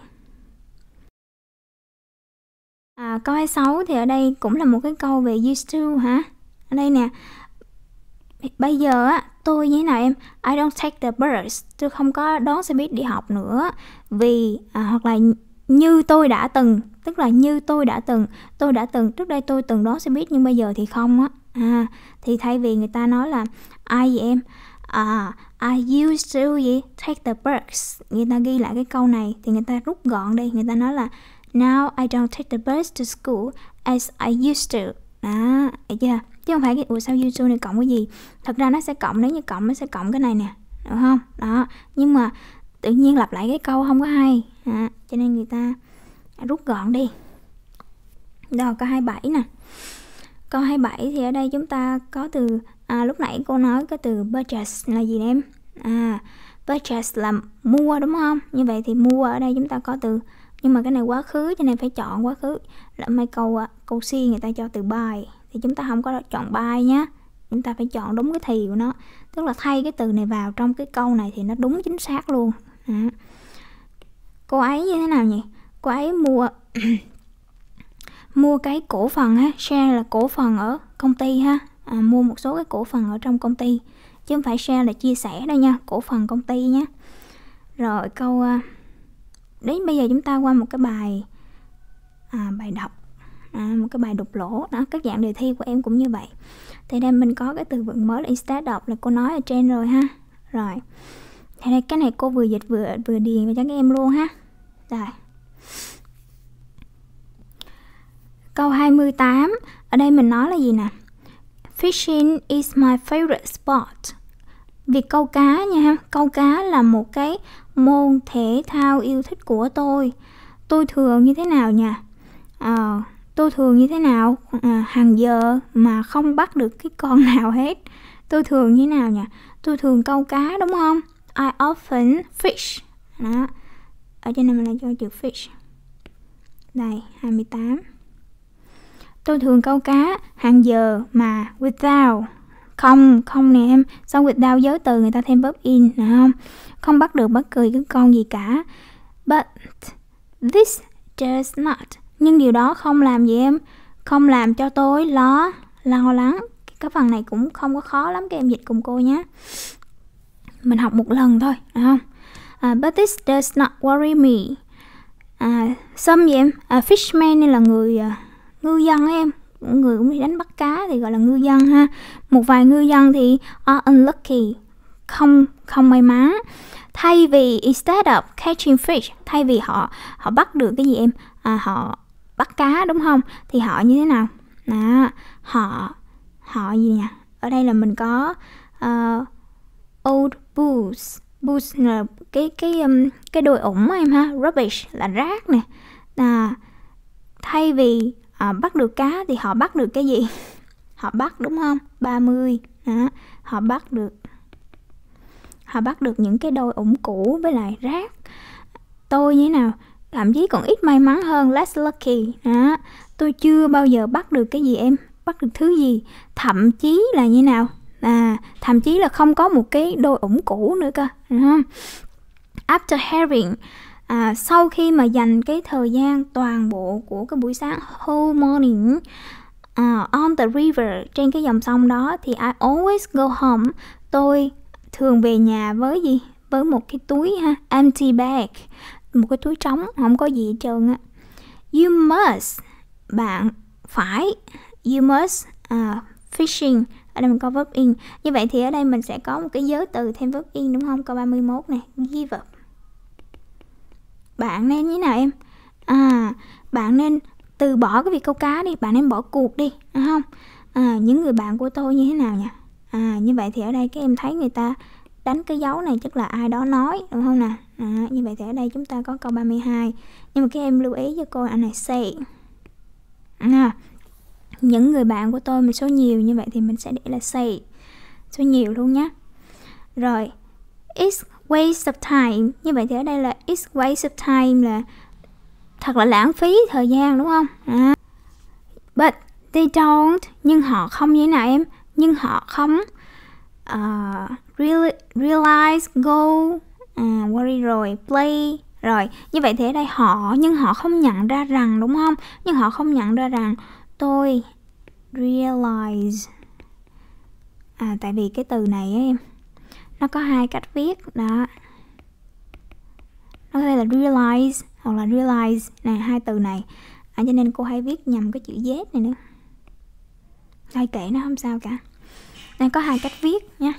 Câu 26 thì ở đây cũng là một cái câu về used to hả? Ở đây nè. Bây giờ á, tôi như thế nào em? I don't take the bus. Tôi không có đón xe buýt đi học nữa. Vì hoặc là như tôi đã từng, tức là như tôi đã từng trước đây tôi từng đón xe buýt nhưng bây giờ thì không á. Thì thay vì người ta nói là ai vậy em? I used to take the bus. Người ta ghi lại cái câu này thì người ta rút gọn đi. Người ta nói là now I don't take the bus to school as I used to. Được chưa? Chứ không phải cái sao used to này cộng cái gì. Thật ra nó sẽ cộng, nếu như cộng nó sẽ cộng cái này nè, được không? Đó. Nhưng mà tự nhiên lặp lại cái câu không có hay. Cho nên người ta rút gọn đi. Rồi câu 27 nè. Câu 27 thì ở đây chúng ta có từ lúc nãy cô nói cái từ purchase là gì em? Purchase là mua đúng không? Như vậy thì mua ở đây chúng ta có từ, nhưng mà cái này quá khứ cho nên phải chọn quá khứ. Là mấy câu C người ta cho từ buy thì chúng ta không có chọn buy nhé. Chúng ta phải chọn đúng cái thì của nó. Tức là thay cái từ này vào trong cái câu này thì nó đúng chính xác luôn. Cô ấy như thế nào nhỉ? Cô ấy mua cái cổ phần ha. Share là cổ phần ở công ty ha. Mua một số cái cổ phần ở trong công ty. Chứ không phải share là chia sẻ đây nha. Cổ phần công ty nhé. Rồi câu đến bây giờ chúng ta qua một cái bài bài đọc, một cái bài đục lỗ đó. Các dạng đề thi của em cũng như vậy. Thì đây mình có cái từ vựng mới là instead of, là cô nói ở trên rồi ha. Rồi thì đây, cái này cô vừa dịch vừa điền vào cho các em luôn ha. Rồi câu 28. Ở đây mình nói là gì nè? Fishing is my favorite sport. Việc câu cá nha ha. Câu cá là một cái môn thể thao yêu thích của tôi. Tôi thường như thế nào nha? Tôi thường như thế nào? Hàng giờ mà không bắt được cái con nào hết. Tôi thường như thế nào nhỉ? Tôi thường câu cá đúng không? I often fish. Đó. Ở trên này mình lại cho chữ fish. Đây, 28. Tôi thường câu cá hàng giờ mà without. Không nè em. Sau without giới từ người ta thêm verb in, nè không? Không bắt được bất kỳ cái con gì cả. But this does not. Nhưng điều đó không làm gì em? Không làm cho tôi lo lắng. Cái phần này cũng không có khó lắm, các em dịch cùng cô nhé. Mình học một lần thôi, đúng không? But this does not worry me. Some gì em? Fishman này là người ngư dân em. Người cũng đi đánh bắt cá thì gọi là ngư dân ha. Một vài ngư dân thì are unlucky, không may mắn. Thay vì instead of catching fish, thay vì họ bắt được cái gì em? Họ bắt cá đúng không? Thì họ như thế nào? Họ gì nhỉ? Ở đây là mình có old booze. Booze là cái đồi ủng em ha. Rubbish là rác nè. Thay vì bắt được cá thì họ bắt được cái gì? Họ bắt, đúng không? 30. Họ bắt được những cái đôi ủng cũ với lại rác. Tôi như thế nào? Thậm chí còn ít may mắn hơn, less lucky. Tôi chưa bao giờ bắt được cái gì em? Bắt được thứ gì? Thậm chí là như nào? Thậm chí là không có một cái đôi ủng cũ nữa cơ, đúng không? After having, sau khi mà dành cái thời gian toàn bộ của cái buổi sáng, whole morning, on the river, trên cái dòng sông đó, thì I always go home. Tôi thường về nhà với gì? Với một cái túi empty bag, một cái túi trống, không có gì hết trơn á. You must, bạn phải. You must fishing. Ở đây mình có verb in. Như vậy thì ở đây mình sẽ có một cái giới từ thêm verb in, đúng không? Câu 31 này, give up. Bạn nên như thế nào em? Bạn nên từ bỏ cái việc câu cá đi, bạn nên bỏ cuộc đi, đúng không? Những người bạn của tôi như thế nào nhỉ? Như vậy thì ở đây các em thấy người ta đánh cái dấu này chắc là ai đó nói, đúng không nè? Như vậy thì ở đây chúng ta có câu 32. Nhưng mà các em lưu ý cho cô anh này say. Những người bạn của tôi mình số nhiều, như vậy thì mình sẽ để là say, số nhiều luôn nhé. Rồi, it's waste of time. Như vậy thì ở đây là it's waste of time là thật là lãng phí thời gian, đúng không? But they don't, nhưng họ không như thế nào em? Nhưng họ không realize, go, worry rồi, play. Rồi, như vậy thì ở đây họ, nhưng họ không nhận ra rằng, đúng không? Nhưng họ không nhận ra rằng tôi realize. Tại vì cái từ này á em, nó có hai cách viết đó. Nó có thể là realize hoặc là realize nè, hai từ này. Cho nên cô hay viết nhầm cái chữ Z này nữa. Thôi kệ, nó không sao cả. Đây có hai cách viết nha.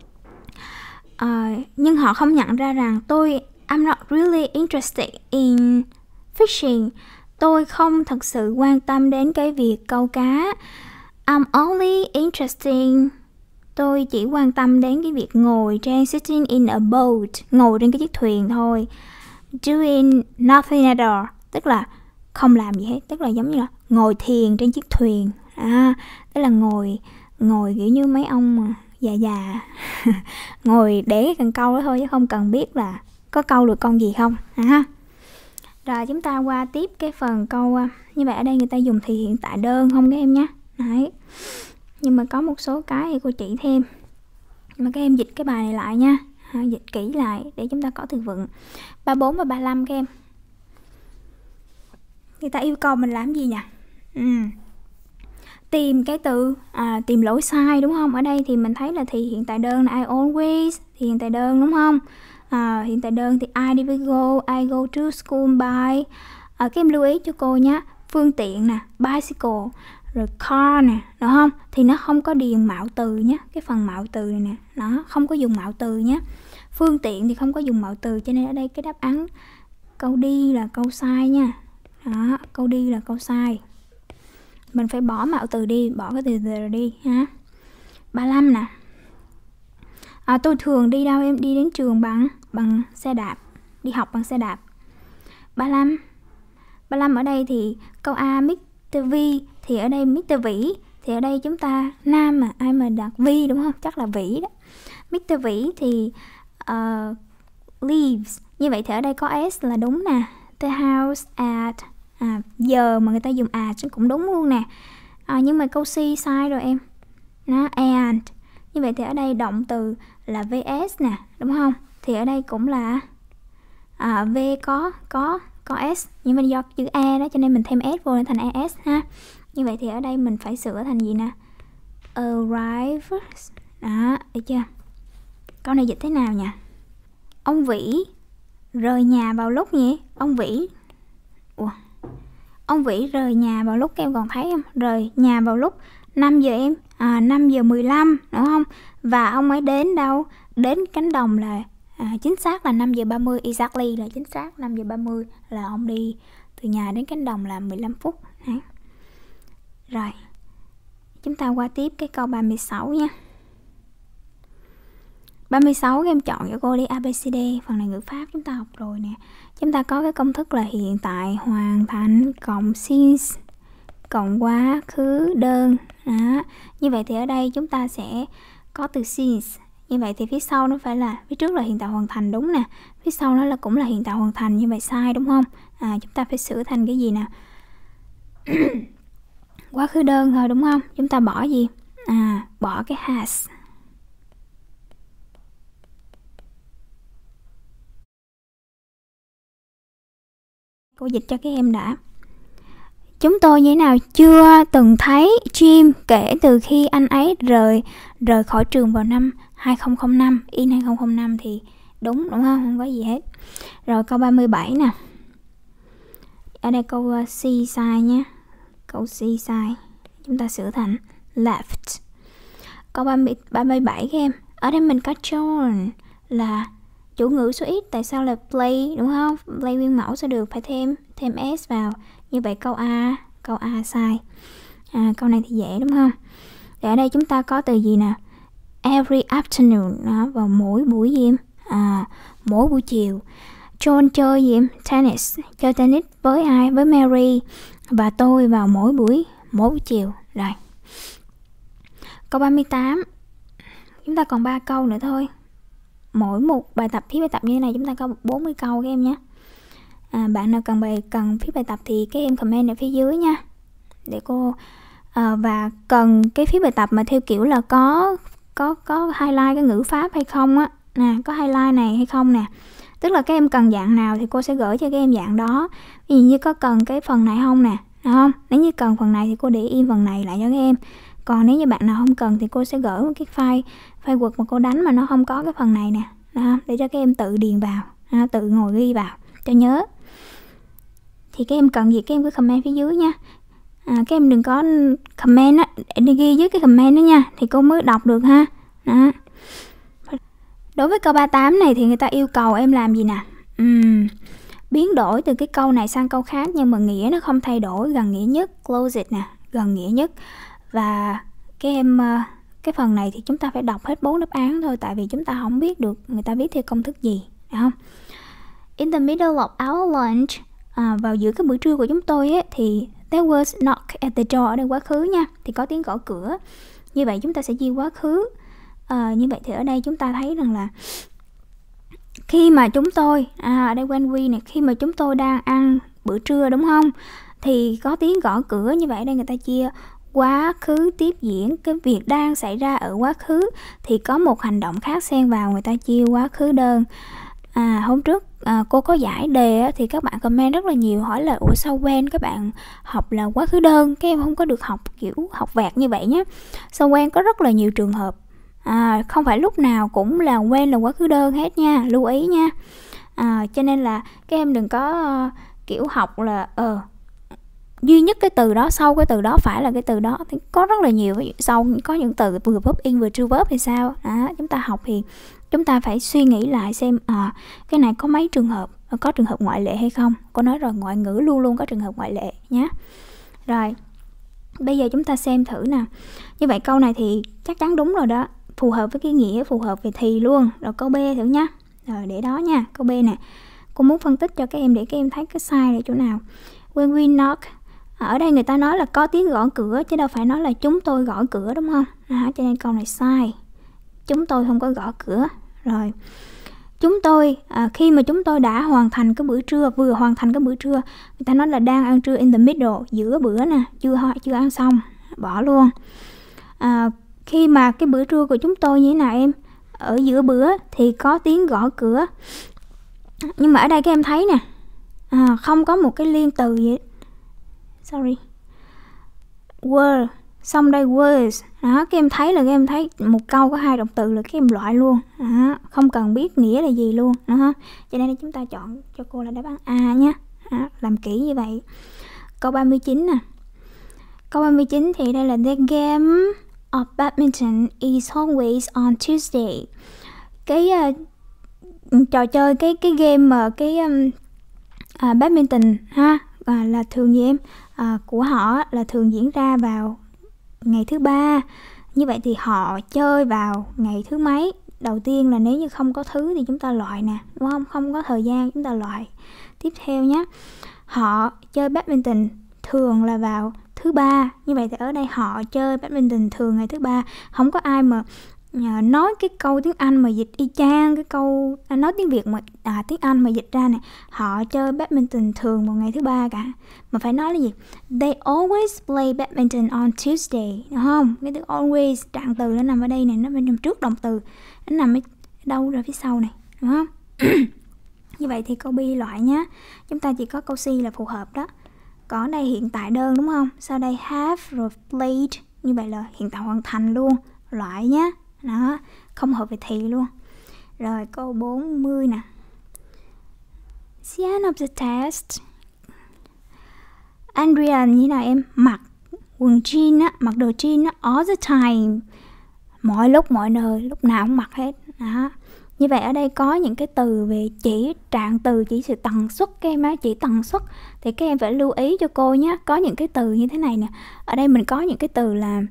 Nhưng họ không nhận ra rằng I'm not really interested in fishing. Tôi không thật sự quan tâm đến cái việc câu cá. I'm only interested. Tôi chỉ quan tâm đến cái việc ngồi trên, sitting in a boat, ngồi trên cái chiếc thuyền thôi. Doing nothing at all, tức là không làm gì hết, tức là giống như là ngồi thiền trên chiếc thuyền. Tức là ngồi kiểu như mấy ông già ngồi để cái cần câu đó thôi, chứ không cần biết là có câu được con gì không. Rồi chúng ta qua tiếp cái phần câu. Như vậy ở đây người ta dùng thì hiện tại đơn không các em nhé. Đấy. Nhưng mà có một số cái thì cô chỉ thêm. Mà các em dịch cái bài này lại nha. Dịch kỹ lại để chúng ta có từ vựng. 34 và 35 các em. Người ta yêu cầu mình làm gì nhỉ? Tìm cái từ, tìm lỗi sai, đúng không? Ở đây thì mình thấy là thì hiện tại đơn là I always, thì hiện tại đơn, đúng không? Hiện tại đơn thì I đi với go, I go to school by. Các em lưu ý cho cô nhé, phương tiện nè, bicycle, rồi car nè, đúng không? Thì nó không có điền mạo từ nhé, cái phần mạo từ này nè, nó không có dùng mạo từ nhé. Phương tiện thì không có dùng mạo từ, cho nên ở đây cái đáp án câu đi là câu sai nha. Đó, câu đi là câu sai. Mình phải bỏ mạo từ đi, bỏ cái từ the đi ha. 35 nè. Tôi thường đi đâu em? Đi đến trường bằng xe đạp, đi học bằng xe đạp. 35 ở đây thì câu A Mr. V, thì ở đây Mr. Vĩ, thì ở đây chúng ta nam mà ai mà đặt V, đúng không? Chắc là Vĩ đó. Mr. Vĩ thì leaves, như vậy thì ở đây có S là đúng nè. The house at, giờ mà người ta dùng at cũng đúng luôn nè. Nhưng mà câu C sai rồi em. Nó and. Như vậy thì ở đây động từ là VS nè, đúng không? Thì ở đây cũng là V có S, nhưng mà do chữ E đó cho nên mình thêm S vô nên thành ES ha. Như vậy thì ở đây mình phải sửa thành gì nè? Arrives. Đó, được chưa? Câu này dịch thế nào nhỉ? Ông Vĩ rời nhà vào lúc gì? Ông Vĩ rời nhà vào lúc, em còn thấy không? Rời nhà vào lúc 5 giờ em. 5 giờ 15, đúng không? Và ông ấy đến đâu? Đến cánh đồng là chính xác là 5 giờ 30, exactly là chính xác 5 giờ 30 là ông đi từ nhà đến cánh đồng là 15 phút. Đấy. Rồi, chúng ta qua tiếp cái câu 36 nha. 36 các em chọn cho cô đi ABCD. Phần này ngữ pháp chúng ta học rồi nè. Chúng ta có cái công thức là hiện tại hoàn thành cộng since cộng quá khứ đơn. Đó. Như vậy thì ở đây chúng ta sẽ có từ since. Như vậy thì phía sau nó phải là, phía trước là hiện tại hoàn thành đúng nè, phía sau nó là cũng là hiện tại hoàn thành, như vậy sai đúng không? Chúng ta phải sửa thành cái gì nè? Quá khứ đơn thôi đúng không? Chúng ta bỏ gì? Bỏ cái has. Cô dịch cho các em đã. Chúng tôi như thế nào chưa từng thấy Jim kể từ khi anh ấy rời khỏi trường vào năm 2005. In 2005 thì đúng không? Không có gì hết. Rồi câu 37 nè. Ở đây câu C sai nhé. Câu C sai. Chúng ta sửa thành left. Câu 37 các em. Ở đây mình có John là chủ ngữ số ít. Tại sao là play đúng không? Play nguyên mẫu sẽ được phải thêm S vào. Như vậy câu A sai. Câu này thì dễ đúng không? Thì ở đây chúng ta có từ gì nè? Every afternoon, đó, vào mỗi buổi gì em? Mỗi buổi chiều. John chơi gì em? Tennis. Chơi tennis với ai? Với Mary. Và tôi vào mỗi buổi chiều. Rồi. Câu 38. Chúng ta còn 3 câu nữa thôi. Mỗi một bài tập, phía bài tập như thế này chúng ta có 40 câu các em nhé. Bạn nào cần phía bài tập thì các em comment ở phía dưới nha. Để cô và cần cái phía bài tập mà theo kiểu là có highlight cái ngữ pháp hay không á. Có highlight này hay không nè. Tức là các em cần dạng nào thì cô sẽ gửi cho các em dạng đó. Ví dụ như có cần cái phần này không nè, đúng không? Nếu như cần phần này thì cô để im phần này lại cho các em. Còn nếu như bạn nào không cần thì cô sẽ gửi một cái file Word mà cô đánh mà nó không có cái phần này nè, đó, để cho các em tự điền vào, tự ngồi ghi vào cho nhớ. Thì các em cần gì các em cứ comment phía dưới nha. Các em đừng có comment á, để ghi dưới cái comment đó nha, thì cô mới đọc được ha. Đó. Đối với câu 38 này thì người ta yêu cầu em làm gì nè? Biến đổi từ cái câu này sang câu khác nhưng mà nghĩa nó không thay đổi, gần nghĩa nhất, close it nè, gần nghĩa nhất. Và cái em cái phần này thì chúng ta phải đọc hết 4 đáp án thôi, tại vì chúng ta không biết được người ta viết theo công thức gì, đúng không? In the middle of our lunch, vào giữa cái bữa trưa của chúng tôi ấy, thì there was knock at the door, ở đây quá khứ nha, thì có tiếng gõ cửa. Như vậy chúng ta sẽ ghi quá khứ. Như vậy thì ở đây chúng ta thấy rằng là khi mà chúng tôi ở đây when we này, khi mà chúng tôi đang ăn bữa trưa đúng không, thì có tiếng gõ cửa. Như vậy ở đây người ta chia quá khứ tiếp diễn, cái việc đang xảy ra ở quá khứ thì có một hành động khác xen vào, người ta chia quá khứ đơn. Hôm trước cô có giải đề thì các bạn comment rất là nhiều hỏi là ủa sao when các bạn học là quá khứ đơn, các em không có được học kiểu học vẹt như vậy nhé. Sao when có rất là nhiều trường hợp, không phải lúc nào cũng là when là quá khứ đơn hết nha, lưu ý nha. Cho nên là các em đừng có kiểu học là duy nhất cái từ đó, sau cái từ đó phải là cái từ đó, thì có rất là nhiều. Sau có những từ vừa verb in vừa true verb thì sao đó, chúng ta học thì chúng ta phải suy nghĩ lại xem cái này có mấy trường hợp, có trường hợp ngoại lệ hay không. Cô nói rồi, ngoại ngữ luôn luôn có trường hợp ngoại lệ nhé. Rồi bây giờ chúng ta xem thử nè. Như vậy câu này thì chắc chắn đúng rồi đó, phù hợp với cái nghĩa, phù hợp về thì luôn. Rồi câu B thử nhá. Rồi để đó nha, câu B nè, cô muốn phân tích cho các em để các em thấy cái sai là chỗ nào. When we knock, ở đây người ta nói là có tiếng gõ cửa chứ đâu phải nói là chúng tôi gõ cửa, đúng không? Cho nên câu này sai, chúng tôi không có gõ cửa. Rồi chúng tôi khi mà chúng tôi đã hoàn thành cái bữa trưa, vừa hoàn thành cái bữa trưa, người ta nói là đang ăn trưa in the middle, giữa bữa nè, chưa ăn xong, bỏ luôn. Khi mà cái bữa trưa của chúng tôi như thế nào em? Ở giữa bữa thì có tiếng gõ cửa. Nhưng mà ở đây các em thấy nè, không có một cái liên từ gì. Sorry, were, xong đây was. Đó, các em thấy là các em thấy một câu có 2 động từ là các em loại luôn. Đó, không cần biết nghĩa là gì luôn. Đó. Cho nên chúng ta chọn cho cô là đáp án A nhé. Làm kỹ như vậy. Câu 39 nè. Câu 39 thì đây là the game of badminton is always on Tuesday. Cái trò chơi cái game mà cái badminton ha, là thường gì em? Của họ là thường diễn ra vào ngày thứ 3. Như vậy thì họ chơi vào ngày thứ mấy? đầu tiên là nếu như không có thứ thì chúng ta loại nè, đúng không? Không có thời gian chúng ta loại. Tiếp theo nhé, họ chơi badminton thường là vào thứ ba. Như vậy thì ở đây họ chơi badminton thường ngày thứ ba. Không có ai mà nói cái câu tiếng Anh mà dịch y chang cái câu nói tiếng Việt mà tiếng Anh mà dịch ra này, họ chơi badminton thường vào ngày thứ ba cả, mà phải nói là gì? They always play badminton on Tuesday, đúng không? Cái từ always, trạng từ nó nằm ở đây này, nó bên trước động từ, nó nằm ở đâu rồi phía sau này, đúng không? Như vậy thì câu B loại nhá. Chúng ta chỉ có câu C là phù hợp đó. Còn đây hiện tại đơn, đúng không? Sau đây have rồi played, như vậy là hiện tại hoàn thành luôn, loại nhá. Đó, không hợp về thì luôn. Rồi câu 40 nè. The end of the test. Andrea như nào em? Mặc quần jean á, mặc đồ jean á, all the time, mọi lúc mọi nơi, lúc nào cũng mặc hết. Đó. Như vậy ở đây có những cái từ về chỉ trạng từ, chỉ sự tần suất các em á, chỉ tần suất thì các em phải lưu ý cho cô nhé. Có những cái từ như thế này nè. Ở đây mình có những cái từ là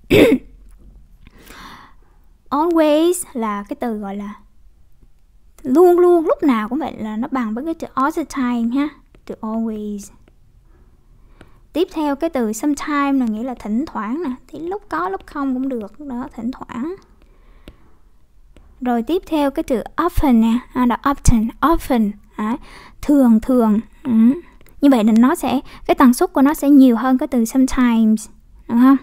always là cái từ gọi là luôn luôn, lúc nào cũng vậy, là nó bằng với cái từ all the time ha, từ always. Tiếp theo cái từ sometimes là nghĩa là thỉnh thoảng nè, thì lúc có lúc không cũng được đó, thỉnh thoảng. Rồi tiếp theo cái từ often nè, là often, thường thường. Như vậy là nó sẽ, cái tần suất của nó sẽ nhiều hơn cái từ sometimes, đúng không?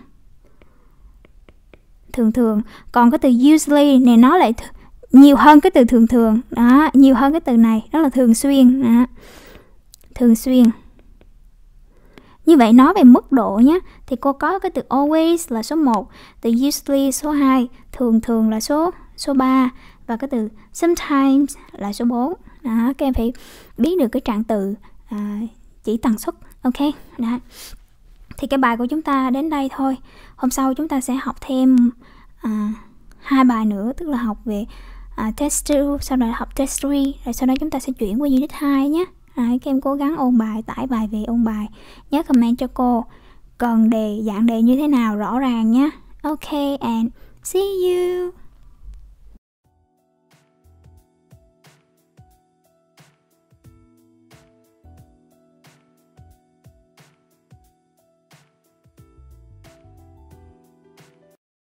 Thường thường. Còn cái từ usually này nó lại nhiều hơn cái từ thường thường. Đó, nhiều hơn cái từ này, đó là thường xuyên. Đó. Thường xuyên. Như vậy nói về mức độ nhé, thì cô có cái từ always là số 1, từ usually số 2, thường thường là số 3 và cái từ sometimes là số 4. Đó, các em phải biết được cái trạng từ chỉ tần suất. Ok, đó. Thì cái bài của chúng ta đến đây thôi. Hôm sau chúng ta sẽ học thêm 2 bài nữa, tức là học về test 2, sau đó học test 3, rồi sau đó chúng ta sẽ chuyển qua unit 2 nhé. Các em cố gắng ôn bài, tải bài về ôn bài. Nhớ comment cho cô cần đề, dạng đề như thế nào rõ ràng nhé. Ok, and see you.